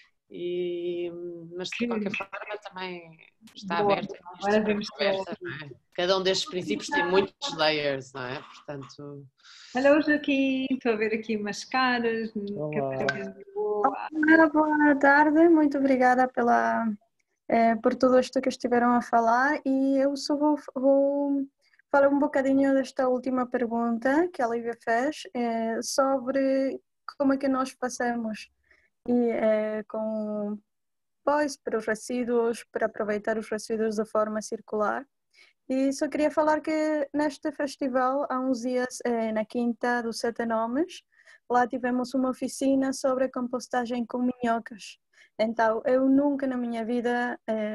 mas de qualquer forma também está aberto. Agora vemos conversa, não é? Cada um destes princípios tem muitos layers, não é? Portanto... Olha, hoje aqui, estou a ver aqui umas caras. Olá, boa tarde, muito obrigada por tudo isto que estiveram a falar e eu só vou falar um bocadinho desta última pergunta que a Lívia fez sobre como é que nós fazemos para os resíduos, para aproveitar os resíduos de forma circular. E só queria falar que neste festival, há uns dias, na Quinta dos Sete Nomes, lá tivemos uma oficina sobre compostagem com minhocas. Então, eu nunca na minha vida,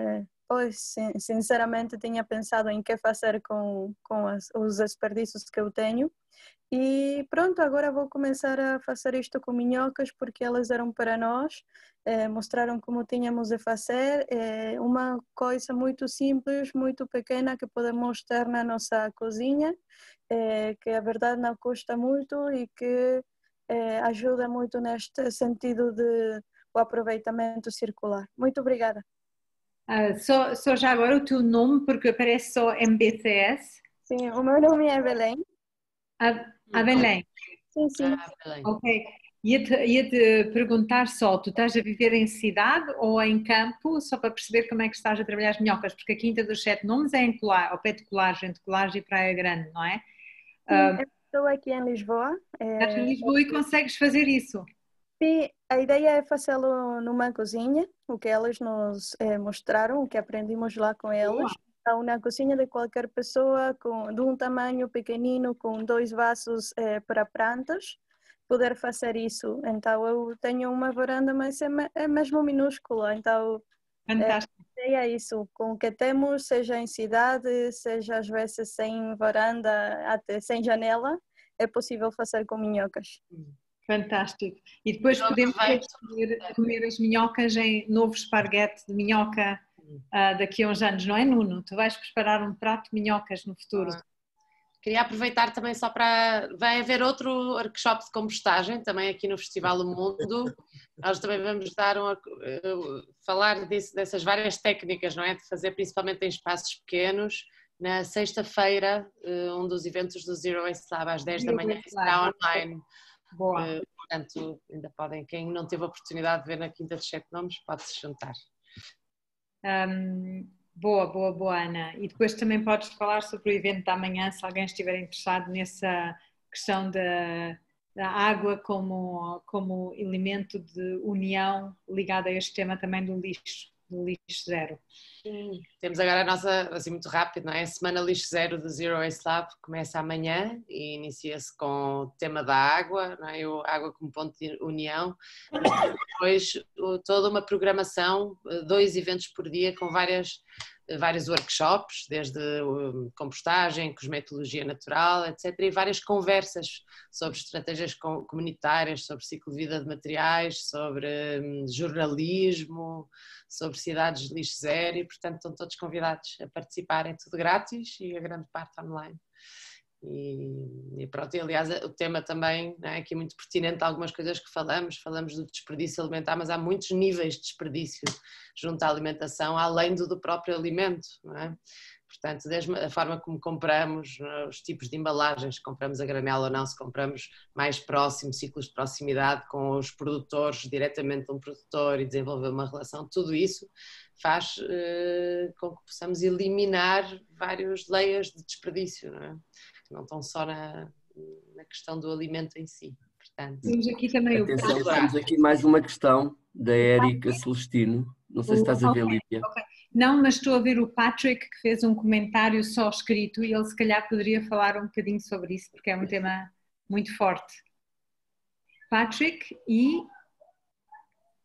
sinceramente, tinha pensado em que fazer com os desperdícios que eu tenho. E pronto, agora vou começar a fazer isto com minhocas porque elas eram para nós, mostraram como tínhamos de fazer, uma coisa muito simples, muito pequena que podemos ter na nossa cozinha, que a verdade não custa muito e que ajuda muito neste sentido de o aproveitamento circular. Muito obrigada. Só já agora o teu nome, porque aparece só MBCS. Sim, o meu nome é Belém. A Belém. Sim, sim. Belém. Ok. Ia-te perguntar só, tu estás a viver em cidade ou em campo, só para perceber como é que estás a trabalhar as minhocas, porque a Quinta dos Sete Nomes é em Colares, ao pé de Colares, entre Colares e Praia Grande, não é? Eu estou aqui em Lisboa. Estás em Lisboa e consegues fazer isso? Sim, a ideia é fazê-lo numa cozinha, o que eles nos mostraram, o que aprendemos lá com eles. Então, na cozinha de qualquer pessoa, de um tamanho pequenino, com 2 vasos para plantas, poder fazer isso. Então, eu tenho uma varanda, mas é mesmo minúscula. Então, Fantástico. a ideia é isso, com o que temos, seja em cidade, seja às vezes sem varanda, até sem janela, é possível fazer com minhocas. Fantástico. E depois podemos comer as minhocas em novo esparguete de minhoca daqui a uns anos, não é, Nuno? Tu vais preparar um prato de minhocas no futuro. Queria aproveitar também só para... Vai haver outro workshop de compostagem também aqui no Festival do Mundo. Nós também vamos falar dessas várias técnicas, não é? De fazer principalmente em espaços pequenos. Na sexta-feira, um dos eventos do Zero Waste Lab às 10 da manhã será online. Boa. Portanto, ainda podem, quem não teve a oportunidade de ver na Quinta dos Sete Nomes, pode-se juntar. Boa, Ana. E depois também podes falar sobre o evento da manhã, se alguém estiver interessado nessa questão da água como elemento de união ligado a este tema também do lixo zero. Sim. Temos agora a nossa, assim muito rápido, não é? A Semana Lixo Zero do Zero Waste Lab começa amanhã e inicia-se com o tema da água, não é? Água como ponto de união, mas depois toda uma programação, 2 eventos por dia com vários workshops, desde compostagem, cosmetologia natural, etc. E várias conversas sobre estratégias comunitárias, sobre ciclo de vida de materiais, sobre jornalismo, sobre cidades de lixo zero e, portanto, estão todos convidados a participar. É tudo grátis e a grande parte online. E pronto, e aliás o tema também, não é, aqui muito pertinente a algumas coisas que falamos do desperdício alimentar, mas há muitos níveis de desperdício junto à alimentação, além do próprio alimento, não é? Portanto, desde a forma como compramos, os tipos de embalagens, se compramos a granel ou não, se compramos mais próximo, ciclos de proximidade com os produtores, diretamente de um produtor e desenvolver uma relação, tudo isso faz com que possamos eliminar vários layers de desperdício, não é? Não estão só na questão do alimento em si. Portanto, temos aqui também atenção, temos aqui mais uma questão da Érica Celestino. Não sei se estás a ver, Lívia. Okay. Não, mas estou a ver o Patrick que fez um comentário só escrito e ele se calhar poderia falar um bocadinho sobre isso, porque é um tema muito forte. Patrick e...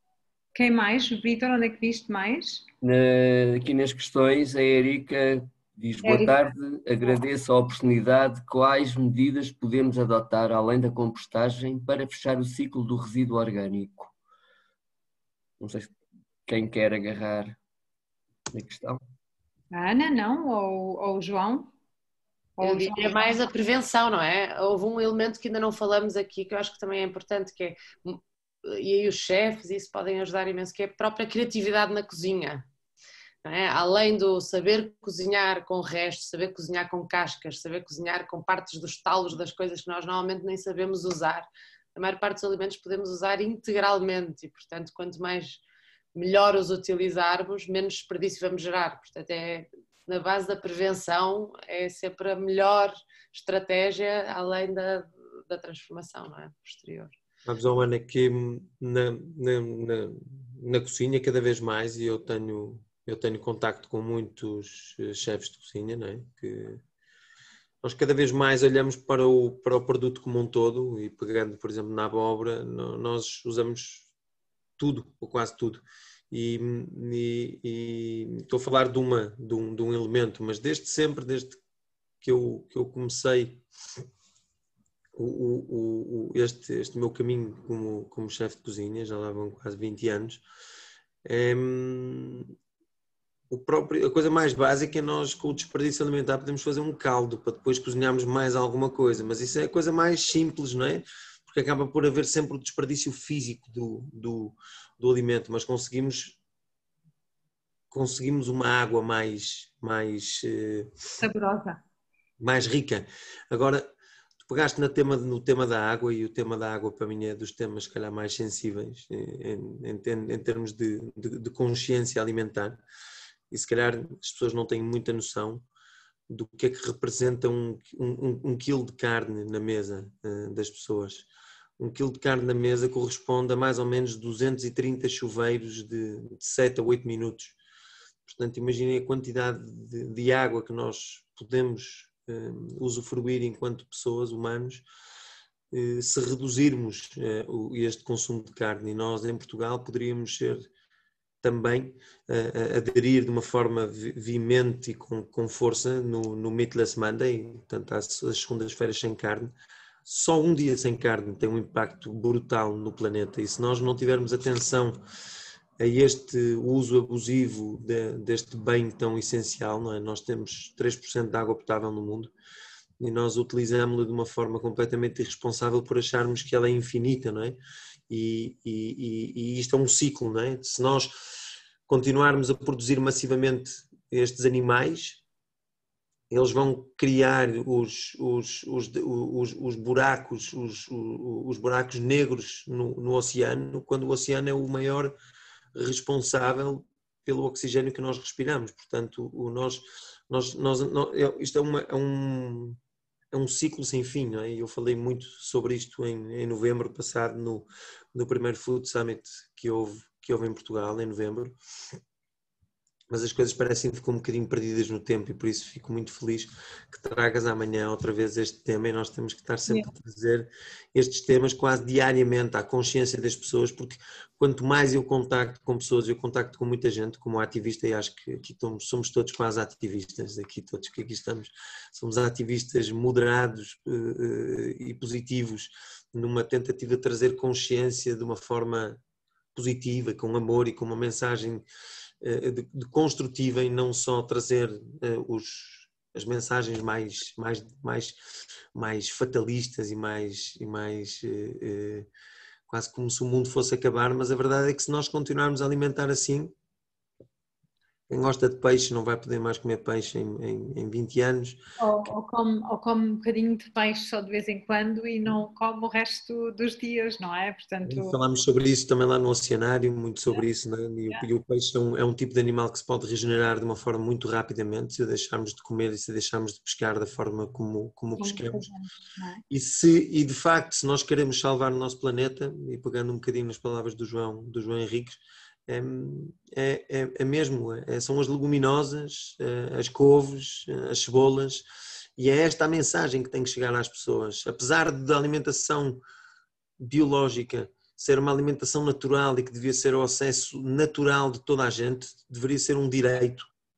Quem mais? Vítor, onde é que viste mais? Aqui nas questões, a Érica Diz, boa tarde, agradeço a oportunidade. Quais medidas podemos adotar, além da compostagem, para fechar o ciclo do resíduo orgânico? Não sei quem quer agarrar na questão. A Ana, não? Ou o João? Eu diria mais a prevenção, não é? Houve um elemento que ainda não falamos aqui, que eu acho que também é importante, que é, e aí os chefes, isso podem ajudar imenso, que é a própria criatividade na cozinha. Não é? Além do saber cozinhar com restos, saber cozinhar com cascas, saber cozinhar com partes dos talos das coisas que nós normalmente nem sabemos usar, a maior parte dos alimentos podemos usar integralmente e, portanto, quanto mais melhor os utilizarmos, menos desperdício vamos gerar. Portanto, na base da prevenção é sempre a melhor estratégia, além da transformação, não é? Posterior. Sabes, Ana, que na cozinha cada vez mais, e eu tenho contacto com muitos chefes de cozinha, não é? Que nós cada vez mais olhamos para o produto como um todo e pegando, por exemplo, na abóbora, nós usamos tudo, ou quase tudo. E estou a falar de um elemento, mas desde que eu comecei este meu caminho como chefe de cozinha, já lá vão quase 20 anos, a coisa mais básica é nós, com o desperdício alimentar, podemos fazer um caldo para depois cozinharmos mais alguma coisa, mas isso é a coisa mais simples, não é? Porque acaba por haver sempre o desperdício físico do alimento, mas conseguimos uma água mais saborosa, mais rica. Agora, tu pegaste no tema da água, e o tema da água para mim é dos temas, se calhar, mais sensíveis em termos de consciência alimentar, e se calhar as pessoas não têm muita noção do que é que representa um quilo de carne na mesa das pessoas. 1 quilo de carne na mesa corresponde a mais ou menos 230 chuveiros de 7 a 8 minutos. Portanto, imaginem a quantidade de água que nós podemos usufruir enquanto pessoas, humanos, se reduzirmos este consumo de carne. E nós, em Portugal, poderíamos ser também aderir de uma forma veemente e com força no Meatless Monday, portanto, às segundas-feiras sem carne. Só um dia sem carne tem um impacto brutal no planeta, e se nós não tivermos atenção a este uso abusivo deste bem tão essencial, não é? Nós temos 3% de água potável no mundo e nós utilizamos-la de uma forma completamente irresponsável por acharmos que ela é infinita, não é? E isto é um ciclo, não é? Se nós continuarmos a produzir massivamente estes animais, eles vão criar os buracos negros no oceano, quando o oceano é o maior responsável pelo oxigênio que nós respiramos. Portanto, isto é um ciclo sem fim, não é? Eu falei muito sobre isto em novembro passado, no primeiro Food Summit que houve em Portugal, em novembro. Mas as coisas parecem que ficam um bocadinho perdidas no tempo, e por isso fico muito feliz que tragas amanhã outra vez este tema, e nós temos que estar sempre a trazer estes temas quase diariamente à consciência das pessoas, porque quanto mais eu contacto com pessoas, eu contacto com muita gente como ativista, e acho que aqui somos todos quase ativistas, todos que aqui estamos, somos ativistas moderados e positivos, numa tentativa de trazer consciência de uma forma positiva, com amor e com uma mensagem de construtiva, e não só trazer as mensagens mais fatalistas e mais quase como se o mundo fosse acabar. Mas a verdade é que se nós continuarmos a alimentar assim, quem gosta de peixe não vai poder mais comer peixe em 20 anos. Ou come um bocadinho de peixe só de vez em quando e não come o resto dos dias, não é? Portanto... Falámos sobre isso também lá no Oceanário, muito sobre isso, não é? E o peixe é um tipo de animal que se pode regenerar de uma forma muito rapidamente, se deixarmos de comer e se deixarmos de pescar da forma como pescamos. E de facto, se nós queremos salvar o nosso planeta, e pegando um bocadinho nas palavras do João Henriques, são as leguminosas, as couves, as cebolas, e é esta a mensagem que tem que chegar às pessoas. Apesar da alimentação biológica ser uma alimentação natural e que devia ser o acesso natural de toda a gente, deveria ser um direito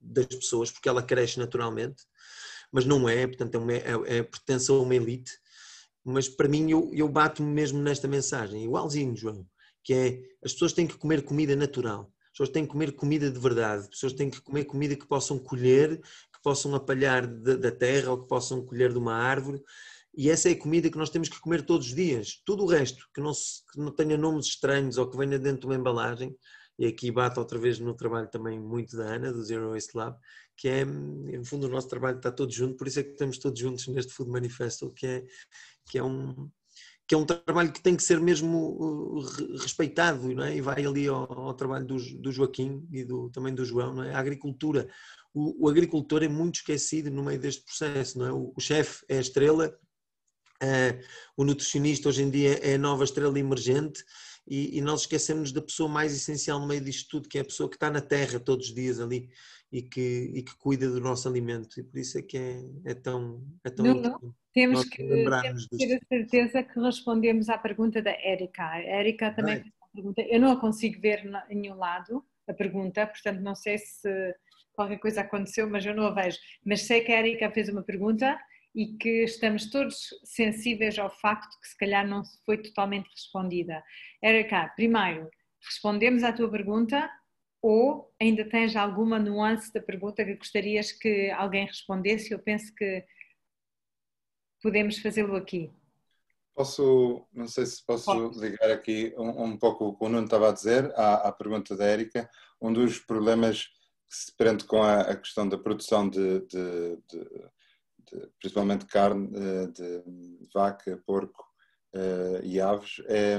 das pessoas, porque ela cresce naturalmente, mas não é, portanto pertence a uma elite. Mas para mim eu bato-me mesmo nesta mensagem, igualzinho, João, que é, as pessoas têm que comer comida natural, as pessoas têm que comer comida de verdade, as pessoas têm que comer comida que possam colher, que possam apalhar da terra ou que possam colher de uma árvore, e essa é a comida que nós temos que comer todos os dias. Tudo o resto, que não tenha nomes estranhos ou que venha dentro de uma embalagem, e aqui bato outra vez no trabalho também muito da Ana, do Zero Waste Lab, que é, no fundo, o nosso trabalho está todo junto, por isso é que estamos todos juntos neste Food Manifesto, que é um trabalho que tem que ser mesmo respeitado, não é? E vai ali ao trabalho do Joaquim e também do João, não é? A agricultura. O agricultor é muito esquecido no meio deste processo, não é? O chefe é a estrela, o nutricionista hoje em dia é a nova estrela emergente, e nós esquecemos da pessoa mais essencial no meio disto tudo, que é a pessoa que está na terra todos os dias ali e que cuida do nosso alimento, e por isso é que é tão importante. Temos que ter a certeza que respondemos à pergunta da Érica. A Érica também fez uma pergunta, eu não a consigo ver em nenhum lado, a pergunta, portanto não sei se qualquer coisa aconteceu, mas eu não a vejo. Mas sei que a Érica fez uma pergunta e que estamos todos sensíveis ao facto que se calhar não foi totalmente respondida. Érica, primeiro, respondemos à tua pergunta ou ainda tens alguma nuance da pergunta que gostarias que alguém respondesse? Eu penso que podemos fazê-lo aqui. Não sei se posso ligar aqui um pouco o que o Nuno estava a dizer à pergunta da Érica. Um dos problemas que se prende com a questão da produção de principalmente carne de vaca, porco e aves,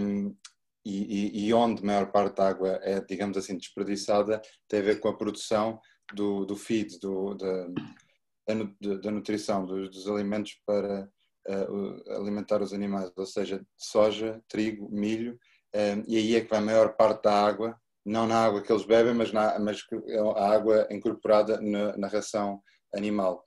e onde a maior parte da água é, digamos assim, desperdiçada, tem a ver com a produção do feed, da nutrição, dos alimentos para alimentar os animais, ou seja, soja, trigo, milho, e aí é que vai a maior parte da água, não na água que eles bebem, mas a água incorporada na ração animal.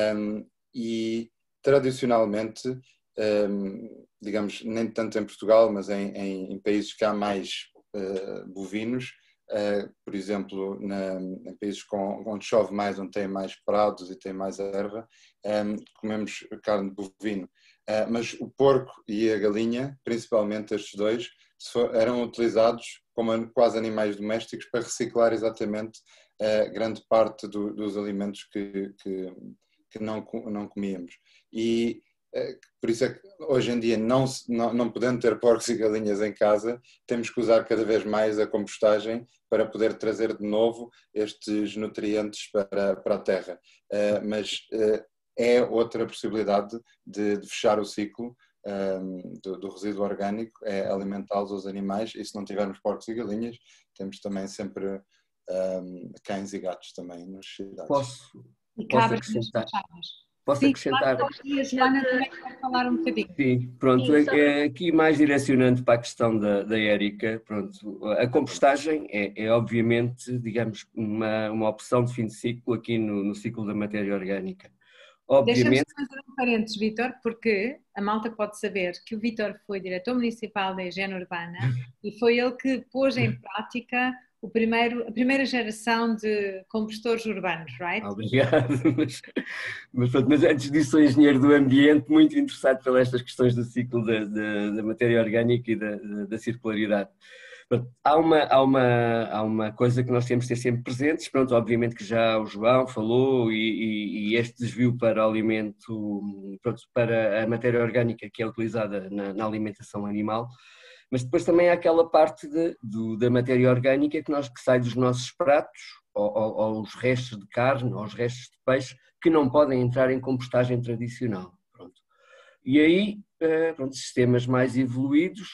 E tradicionalmente, digamos, nem tanto em Portugal, mas em países que há mais bovinos, por exemplo, em países onde chove mais, onde tem mais prados e tem mais erva, comemos carne de bovino. Mas o porco e a galinha, principalmente estes dois, eram utilizados como quase animais domésticos para reciclar exatamente grande parte dos alimentos que não comíamos. E por isso é que hoje em dia, não podendo ter porcos e galinhas em casa, temos que usar cada vez mais a compostagem para poder trazer de novo estes nutrientes para a terra. Mas é outra possibilidade de fechar o ciclo do resíduo orgânico, é alimentá-los aos animais, e se não tivermos porcos e galinhas, temos também sempre cães e gatos também nas cidades. Posso acrescentar? Posso acrescentar? E a Joana também vai falar um bocadinho. Sim, pronto, aqui mais direcionando para a questão da Érica, pronto, a compostagem é obviamente, digamos, uma opção de fim de ciclo aqui no ciclo da matéria orgânica. Deixa-me fazer um parênteses, Vítor, porque a malta pode saber que o Vítor foi diretor municipal da higiene urbana e foi ele que pôs em prática a primeira geração de compostores urbanos, right? Obrigado, mas antes disso sou engenheiro do ambiente, muito interessado pelas estas questões do ciclo da matéria orgânica e da circularidade. Pronto, há uma coisa que nós temos de ter sempre presentes, pronto, obviamente que já o João falou e este desvio para o alimento, pronto, para a matéria orgânica que é utilizada na alimentação animal, mas depois também há aquela parte da matéria orgânica que sai dos nossos pratos, ou os restos de carne, ou os restos de peixe, que não podem entrar em compostagem tradicional. Pronto. E aí, pronto, sistemas mais evoluídos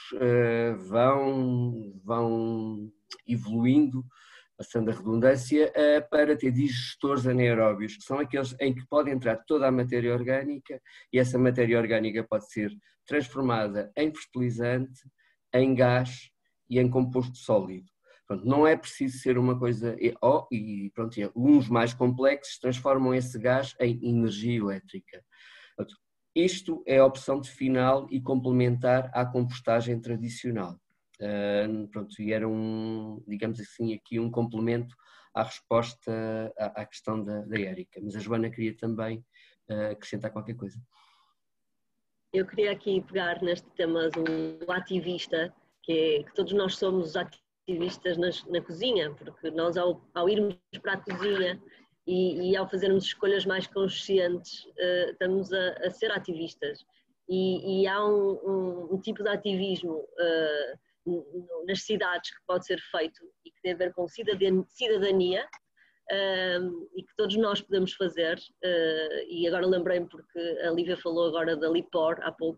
vão evoluindo, passando a redundância, para ter digestores anaeróbios, que são aqueles em que pode entrar toda a matéria orgânica, e essa matéria orgânica pode ser transformada em fertilizante, em gás e em composto sólido. Pronto, não é preciso ser uma coisa... pronto, uns mais complexos transformam esse gás em energia elétrica. Pronto, isto é a opção de final e complementar à compostagem tradicional. Pronto, e era digamos assim, aqui um complemento à resposta à questão da Érica. Mas a Joana queria também acrescentar qualquer coisa. Eu queria aqui pegar neste tema do ativista, que todos nós somos ativistas na cozinha, porque nós ao irmos para a cozinha e ao fazermos escolhas mais conscientes, estamos a ser ativistas. E há um tipo de ativismo nas cidades que pode ser feito e que tem a ver com cidadania, e que todos nós podemos fazer, e agora lembrei-me porque a Lívia falou agora da Lipor há pouco,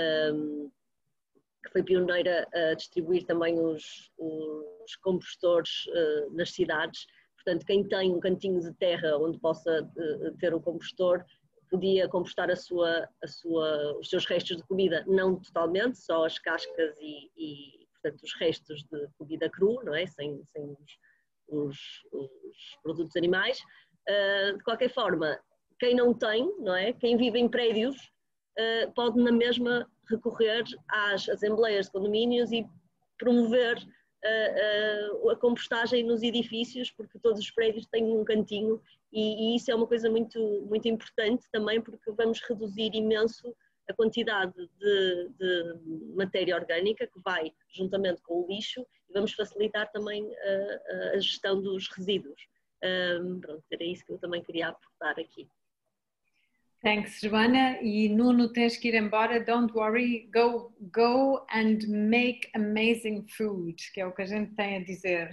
que foi pioneira a distribuir também os compostores nas cidades. Portanto, quem tem um cantinho de terra onde possa ter um compostor, podia compostar os seus restos de comida, não totalmente, só as cascas e portanto, os restos de comida cru, não é? Sem os produtos animais. De qualquer forma, quem não tem, não é? Quem vive em prédios, pode na mesma recorrer às assembleias de condomínios e promover a compostagem nos edifícios, porque todos os prédios têm um cantinho e isso é uma coisa muito, muito importante também, porque vamos reduzir imenso a quantidade de matéria orgânica que vai juntamente com o lixo e vamos facilitar também a gestão dos resíduos. Pronto, era isso que eu também queria aportar aqui. Thanks, Joana. E Nuno, tens que ir embora. Don't worry, go and make amazing food, que é o que a gente tem a dizer.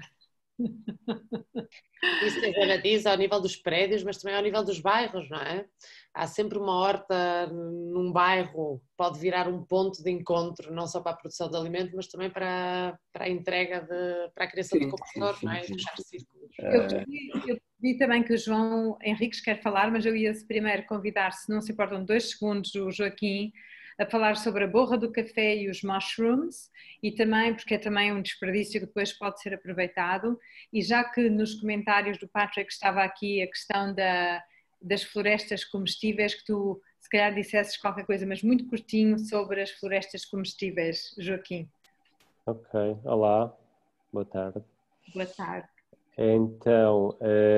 Isso que a Joana diz ao nível dos prédios, mas também ao nível dos bairros, não é? Há sempre uma horta num bairro, pode virar um ponto de encontro, não só para a produção de alimento, mas também para a entrega, para a criação de compostores, não é? Fechar círculos. Eu pedi também que o João Henriques quer falar, mas eu ia primeiro convidar, se não se importam 2 segundos, o Joaquim a falar sobre a borra do café e os mushrooms, e também, porque é também um desperdício que depois pode ser aproveitado, e já que nos comentários do Patrick estava aqui a questão das florestas comestíveis, que tu se calhar dissesses qualquer coisa, mas muito curtinho, sobre as florestas comestíveis, Joaquim. Ok, olá, boa tarde. Boa tarde. Então,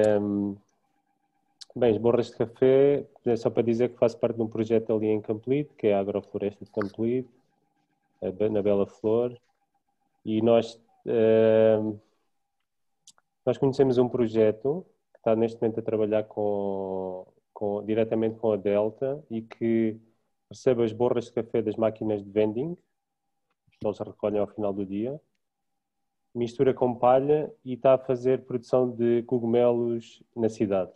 bem, as borras de café, é só para dizer que faço parte de um projeto ali em Campolide, que é a Agrofloresta de Campolide, na Bela Flor, e nós conhecemos um projeto que está neste momento a trabalhar diretamente com a Delta e que recebe as borras de café das máquinas de vending, que eles recolhem ao final do dia, mistura com palha e está a fazer produção de cogumelos na cidade.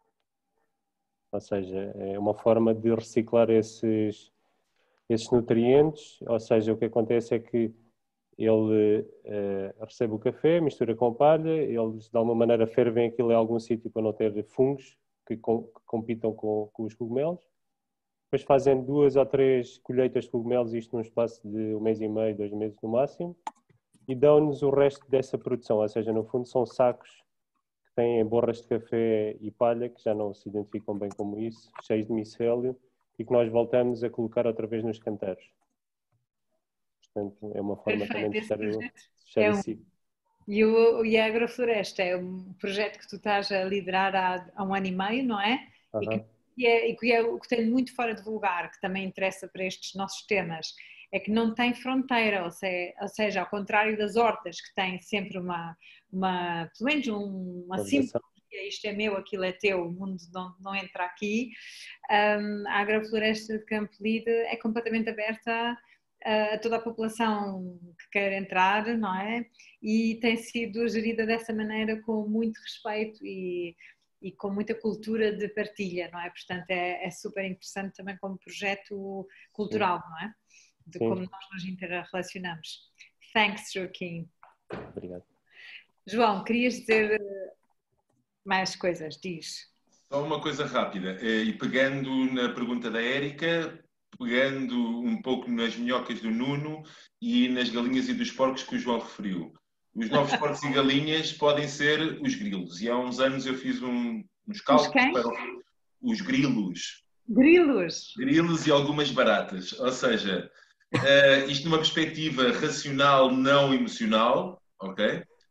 Ou seja, é uma forma de reciclar esses nutrientes, ou seja, o que acontece é que ele recebe o café, mistura com palha, eles de alguma maneira fervem aquilo em algum sítio para não ter fungos que compitam com os cogumelos. Depois fazem 2 ou 3 colheitas de cogumelos, isto num espaço de 1 mês e meio, 2 meses no máximo, e dão-nos o resto dessa produção, ou seja, no fundo são sacos que têm borras de café e palha, que já não se identificam bem como isso, cheios de micélio, e que nós voltamos a colocar outra vez nos canteiros. Portanto, é uma forma também de fechar o ciclo. E a Agrofloresta é um projeto que tu estás a liderar há 1 ano e meio, não é? E que o que tem muito fora de lugar, que também interessa para estes nossos temas, é que não tem fronteira, ou seja, ao contrário das hortas, que têm sempre pelo menos uma simbologia, isto é meu, aquilo é teu, o mundo não entra aqui. A Agrofloresta de Campolide é completamente aberta a toda a população que quer entrar, não é? E tem sido gerida dessa maneira com muito respeito e com muita cultura de partilha, não é? Portanto, é super interessante também como projeto cultural, não é? De como nós nos interrelacionamos. Thanks, Joaquim. Obrigado. João, querias dizer mais coisas? Diz. Só uma coisa rápida. E pegando na pergunta da Érica, pegando um pouco nas minhocas do Nuno e nas galinhas e dos porcos que o João referiu. Os novos porcos e galinhas podem ser os grilos. E há uns anos eu fiz uns cálculos para os grilos. Grilos? Grilos e algumas baratas. Ou seja, isto numa perspectiva racional, não emocional, ok?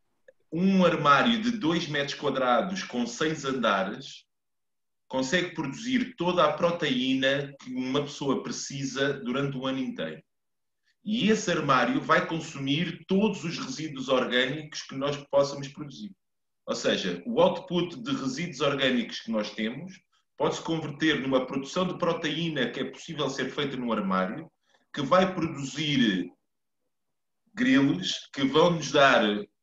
um armário de 2 metros quadrados com 6 andares consegue produzir toda a proteína que uma pessoa precisa durante o ano inteiro. E esse armário vai consumir todos os resíduos orgânicos que nós possamos produzir. Ou seja, o output de resíduos orgânicos que nós temos pode-se converter numa produção de proteína que é possível ser feita no armário, que vai produzir grilos que vão nos dar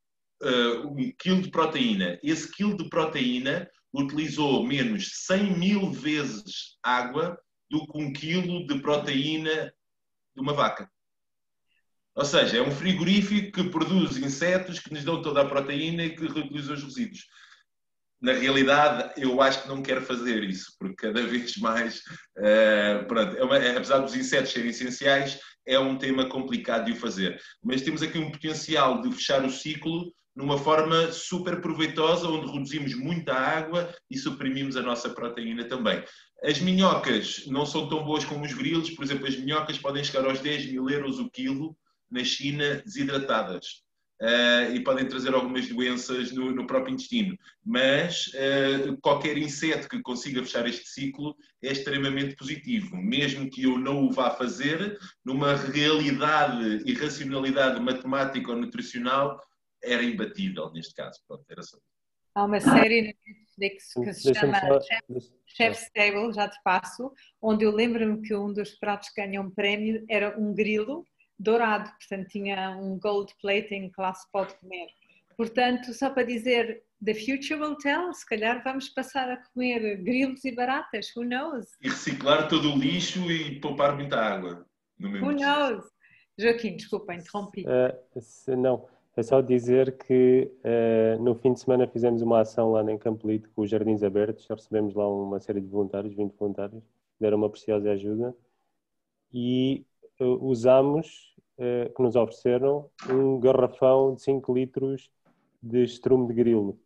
1 quilo de proteína. Esse quilo de proteína utilizou menos 100.000 vezes água do que 1 quilo de proteína de uma vaca. Ou seja, é um frigorífico que produz insetos que nos dão toda a proteína e que reutiliza os resíduos. Na realidade, eu acho que não quero fazer isso, porque cada vez mais, pronto, apesar dos insetos serem essenciais, é um tema complicado de o fazer. Mas temos aqui um potencial de fechar o ciclo numa forma super proveitosa, onde reduzimos muita água e suprimimos a nossa proteína também. As minhocas não são tão boas como os grilos, por exemplo, as minhocas podem chegar aos 10.000 euros o quilo na China, desidratadas. E podem trazer algumas doenças no próprio intestino. Mas qualquer inseto que consiga fechar este ciclo é extremamente positivo. Mesmo que eu não o vá fazer, numa realidade e racionalidade matemática ou nutricional, era imbatível neste caso. Pronto, era só. Há uma série na Netflix que se chama Chef's Table, já te passo, onde eu lembro-me que um dos pratos que ganhou um prémio era um grilo dourado, portanto tinha um gold plating que lá se pode comer. Portanto, só para dizer, the future will tell, se calhar vamos passar a comer grilos e baratas, who knows? E reciclar todo o lixo e poupar muita água. Who knows? Joaquim, desculpa, interrompi. Não, é só dizer que no fim de semana fizemos uma ação lá em Campolide com os Jardins Abertos, recebemos lá uma série de voluntários, 20 voluntários, deram uma preciosa ajuda e usámos, que nos ofereceram, um garrafão de 5 litros de estrume de grilo.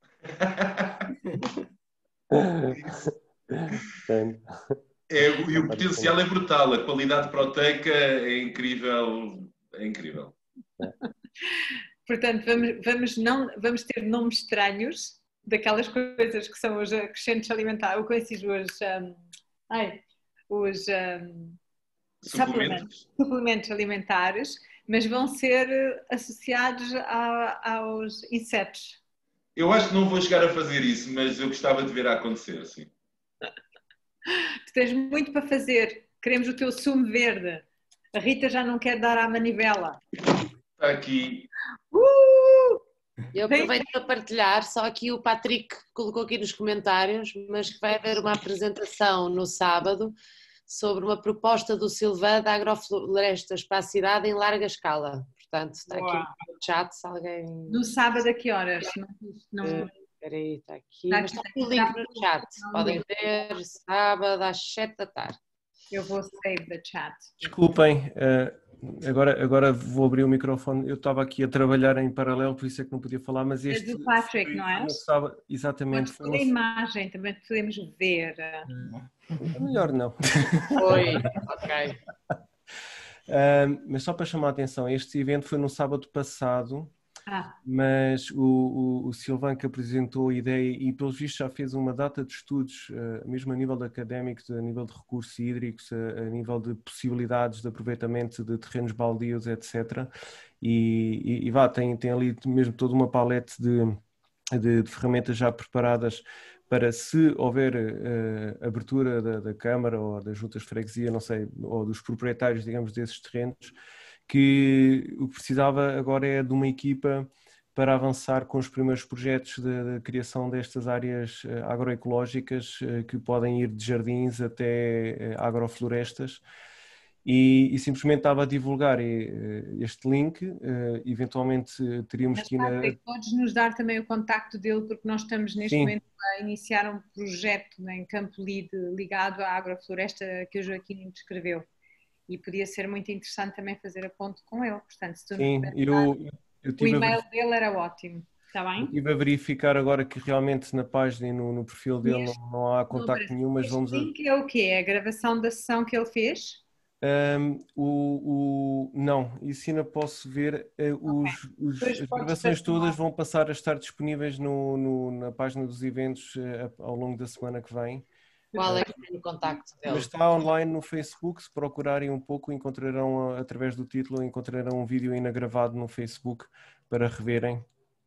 E o potencial é brutal, a qualidade proteica é incrível. É incrível. Portanto, vamos ter nomes estranhos daquelas coisas que são os acrescentos alimentares, os suplementos alimentares, mas vão ser associados aos insetos. Eu acho que não vou chegar a fazer isso, mas eu gostava de ver a acontecer, sim. Tu tens muito para fazer. Queremos o teu sumo verde. A Rita já não quer dar à manivela. Está aqui. Eu aproveito para partilhar, só aqui o Patrick colocou aqui nos comentários, mas que vai haver uma apresentação no sábado sobre uma proposta do Silvan de agroflorestas para a cidade em larga escala. Portanto, está aqui no chat, se alguém... No sábado a que horas? Espera aí, está aqui. Mas está aqui o link no chat. Podem ver, sábado às 7 da tarde. Eu vou save the chat. Desculpem, agora vou abrir o microfone. Eu estava aqui a trabalhar em paralelo, por isso é que não podia falar, mas este... É do Patrick, não é? Exatamente. Mas a imagem também podemos ver. Melhor não. Foi, ok. Mas só para chamar a atenção, este evento foi no sábado passado, mas o Silvan que apresentou a ideia e pelos vistos já fez uma data de estudos, mesmo a nível de académicos, a nível de recursos hídricos, a nível de possibilidades de aproveitamento de terrenos baldios, etc. E tem ali mesmo toda uma palete de ferramentas já preparadas para, se houver abertura da Câmara ou das juntas de freguesia, não sei, ou dos proprietários, digamos, desses terrenos, que o que precisava agora é de uma equipa para avançar com os primeiros projetos de criação destas áreas agroecológicas que podem ir de jardins até agroflorestas. E simplesmente estava a divulgar este link, eventualmente teríamos que ir... Patrick, podes nos dar também o contacto dele, porque nós estamos neste momento a iniciar um projeto em Campolide ligado à agrofloresta que o Joaquim descreveu. E podia ser muito interessante também fazer a ponte com ele. Portanto, se tu o e-mail dele era ótimo. Está bem? Estive a verificar agora que realmente na página e no perfil dele não há contacto nenhum, mas vamos... O link é o quê? É a gravação da sessão que ele fez? Não, isso ainda posso ver. As gravações todas vão passar a estar disponíveis na página dos eventos ao longo da semana que vem. O Alex tem o contacto dele. Mas está online no Facebook, se procurarem um pouco, encontrarão, através do título, encontrarão um vídeo ainda gravado no Facebook para reverem.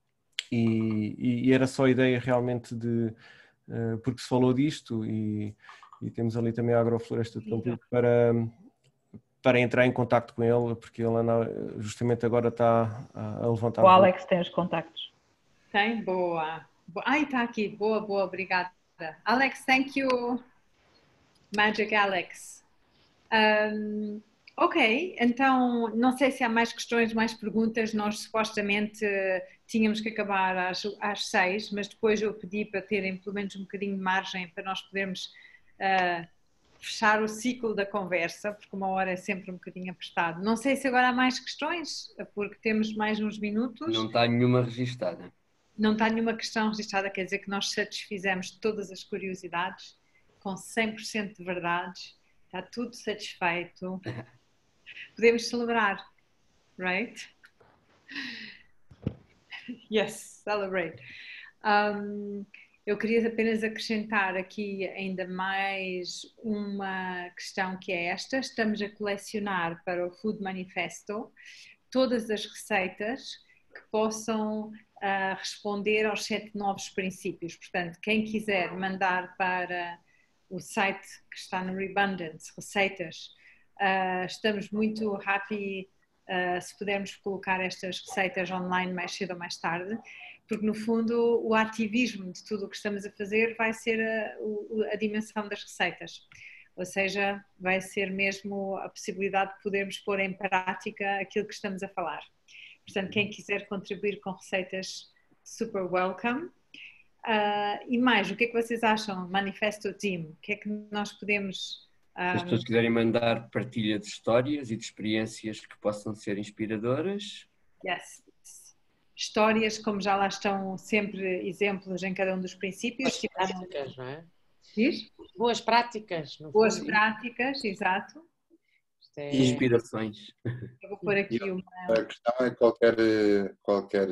E era só a ideia realmente porque se falou disto e temos ali também a Agrofloresta de Campo para entrar em contacto com ele, porque ele justamente agora está a levantar. O Alex tem os contactos. Tem? Boa. Ai, está aqui. Boa, obrigada. Alex, thank you. Magic Alex. Ok, então não sei se há mais questões, mais perguntas. Nós supostamente tínhamos que acabar às 6, mas depois eu pedi para terem pelo menos um bocadinho de margem para nós podermos fechar o ciclo da conversa, porque 1 hora é sempre um bocadinho apertado. Não sei se agora há mais questões, porque temos mais uns minutos. Não está nenhuma registada. Não está nenhuma questão registada, quer dizer que nós satisfizemos todas as curiosidades, com 100% de verdades, está tudo satisfeito. Podemos celebrar, right? Yes, celebrate. Eu queria apenas acrescentar aqui ainda mais uma questão que é esta. Estamos a colecionar para o Food Manifesto todas as receitas que possam responder aos 7 novos princípios. Portanto, quem quiser mandar para o site que está no Rebundance, receitas, estamos muito happy se pudermos colocar estas receitas online mais cedo ou mais tarde, porque no fundo o ativismo de tudo o que estamos a fazer vai ser a dimensão das receitas, ou seja, vai ser mesmo a possibilidade de podermos pôr em prática aquilo que estamos a falar. Portanto, quem quiser contribuir com receitas, super welcome. E mais, o que é que vocês acham? Manifesto Team, o que é que nós podemos... Se as pessoas quiserem mandar partilha de histórias e de experiências que possam ser inspiradoras. Yes. Histórias, como já lá estão sempre exemplos em cada um dos princípios. Boas práticas, não é? Diz? Boas práticas. Boas práticas, exato. Inspirações. Eu vou pôr aqui uma... A questão é qualquer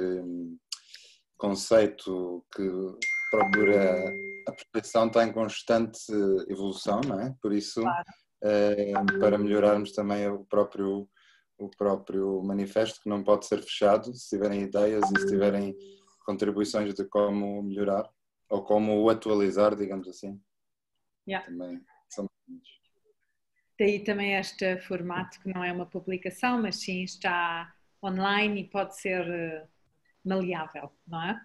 conceito que procura a perfeição está em constante evolução, não é? Por isso, claro. Para melhorarmos também o próprio manifesto, que não pode ser fechado, se tiverem ideias e se tiverem contribuições de como melhorar ou como o atualizar, digamos assim. Yeah. Também são muitos. Daí também este formato que não é uma publicação, mas sim está online e pode ser maleável, não é?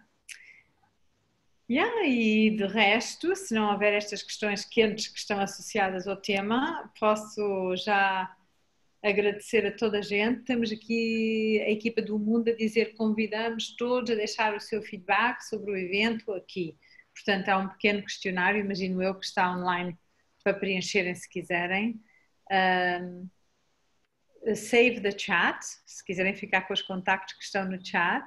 E de resto, se não houver estas questões quentes que estão associadas ao tema, posso já agradecer a toda a gente. Temos aqui a equipa do Mundo a dizer que convidamos todos a deixar o seu feedback sobre o evento aqui. Portanto, há um pequeno questionário, imagino eu, que está online para preencherem se quiserem. Save the chat, se quiserem ficar com os contactos que estão no chat.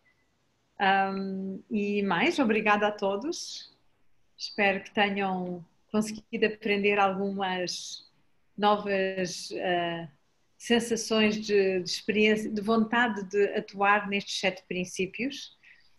E mais, obrigada a todos. Espero que tenham conseguido aprender algumas novas sensações de experiência, de vontade de atuar nestes 7 princípios.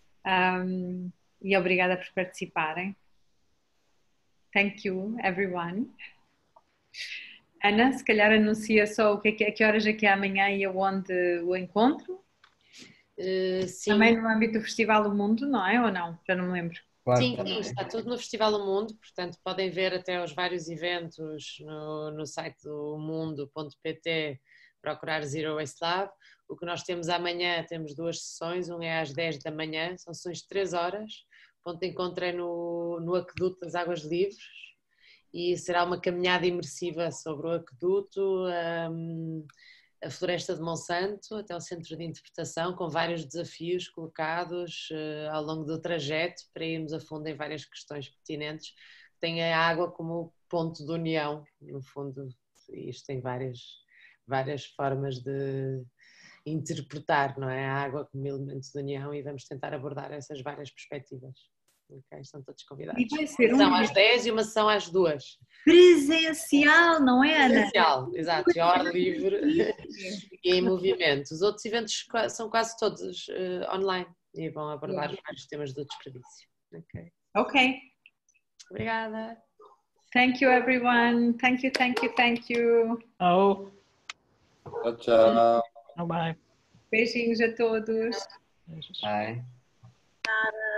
E obrigada por participarem. Thank you, everyone. Ana, se calhar anuncia só a que horas é que é amanhã e aonde o encontro? Sim. Também no âmbito do Festival do Mundo, não é? Ou não? Já não me lembro. Claro. Sim, está tudo no Festival do Mundo, portanto podem ver até os vários eventos no site do mundo.pt, procurar Zero Waste Lab. O que nós temos amanhã, temos 2 sessões, uma é às 10 da manhã, são sessões de 3 horas, o ponto de encontro é no Aqueduto das Águas Livres e será uma caminhada imersiva sobre o aqueduto, a Floresta de Monsanto até o Centro de Interpretação, com vários desafios colocados ao longo do trajeto para irmos a fundo em várias questões pertinentes. Tem a água como ponto de união, no fundo, isto tem várias formas de interpretar, não é? A água como elemento de união e vamos tentar abordar essas várias perspectivas. Okay, estão todos convidados. E vai ser uma são às 10 e uma são às 2. Presencial, não é, Ana? Presencial, exato, e ao ar livre e em movimento. Os outros eventos são quase todos online e vão abordar vários temas do desperdício. Ok. Obrigada. Thank you, everyone. Thank you, thank you, thank you. Oh. Tchau, tchau. Bye. Beijinhos a todos. Bye.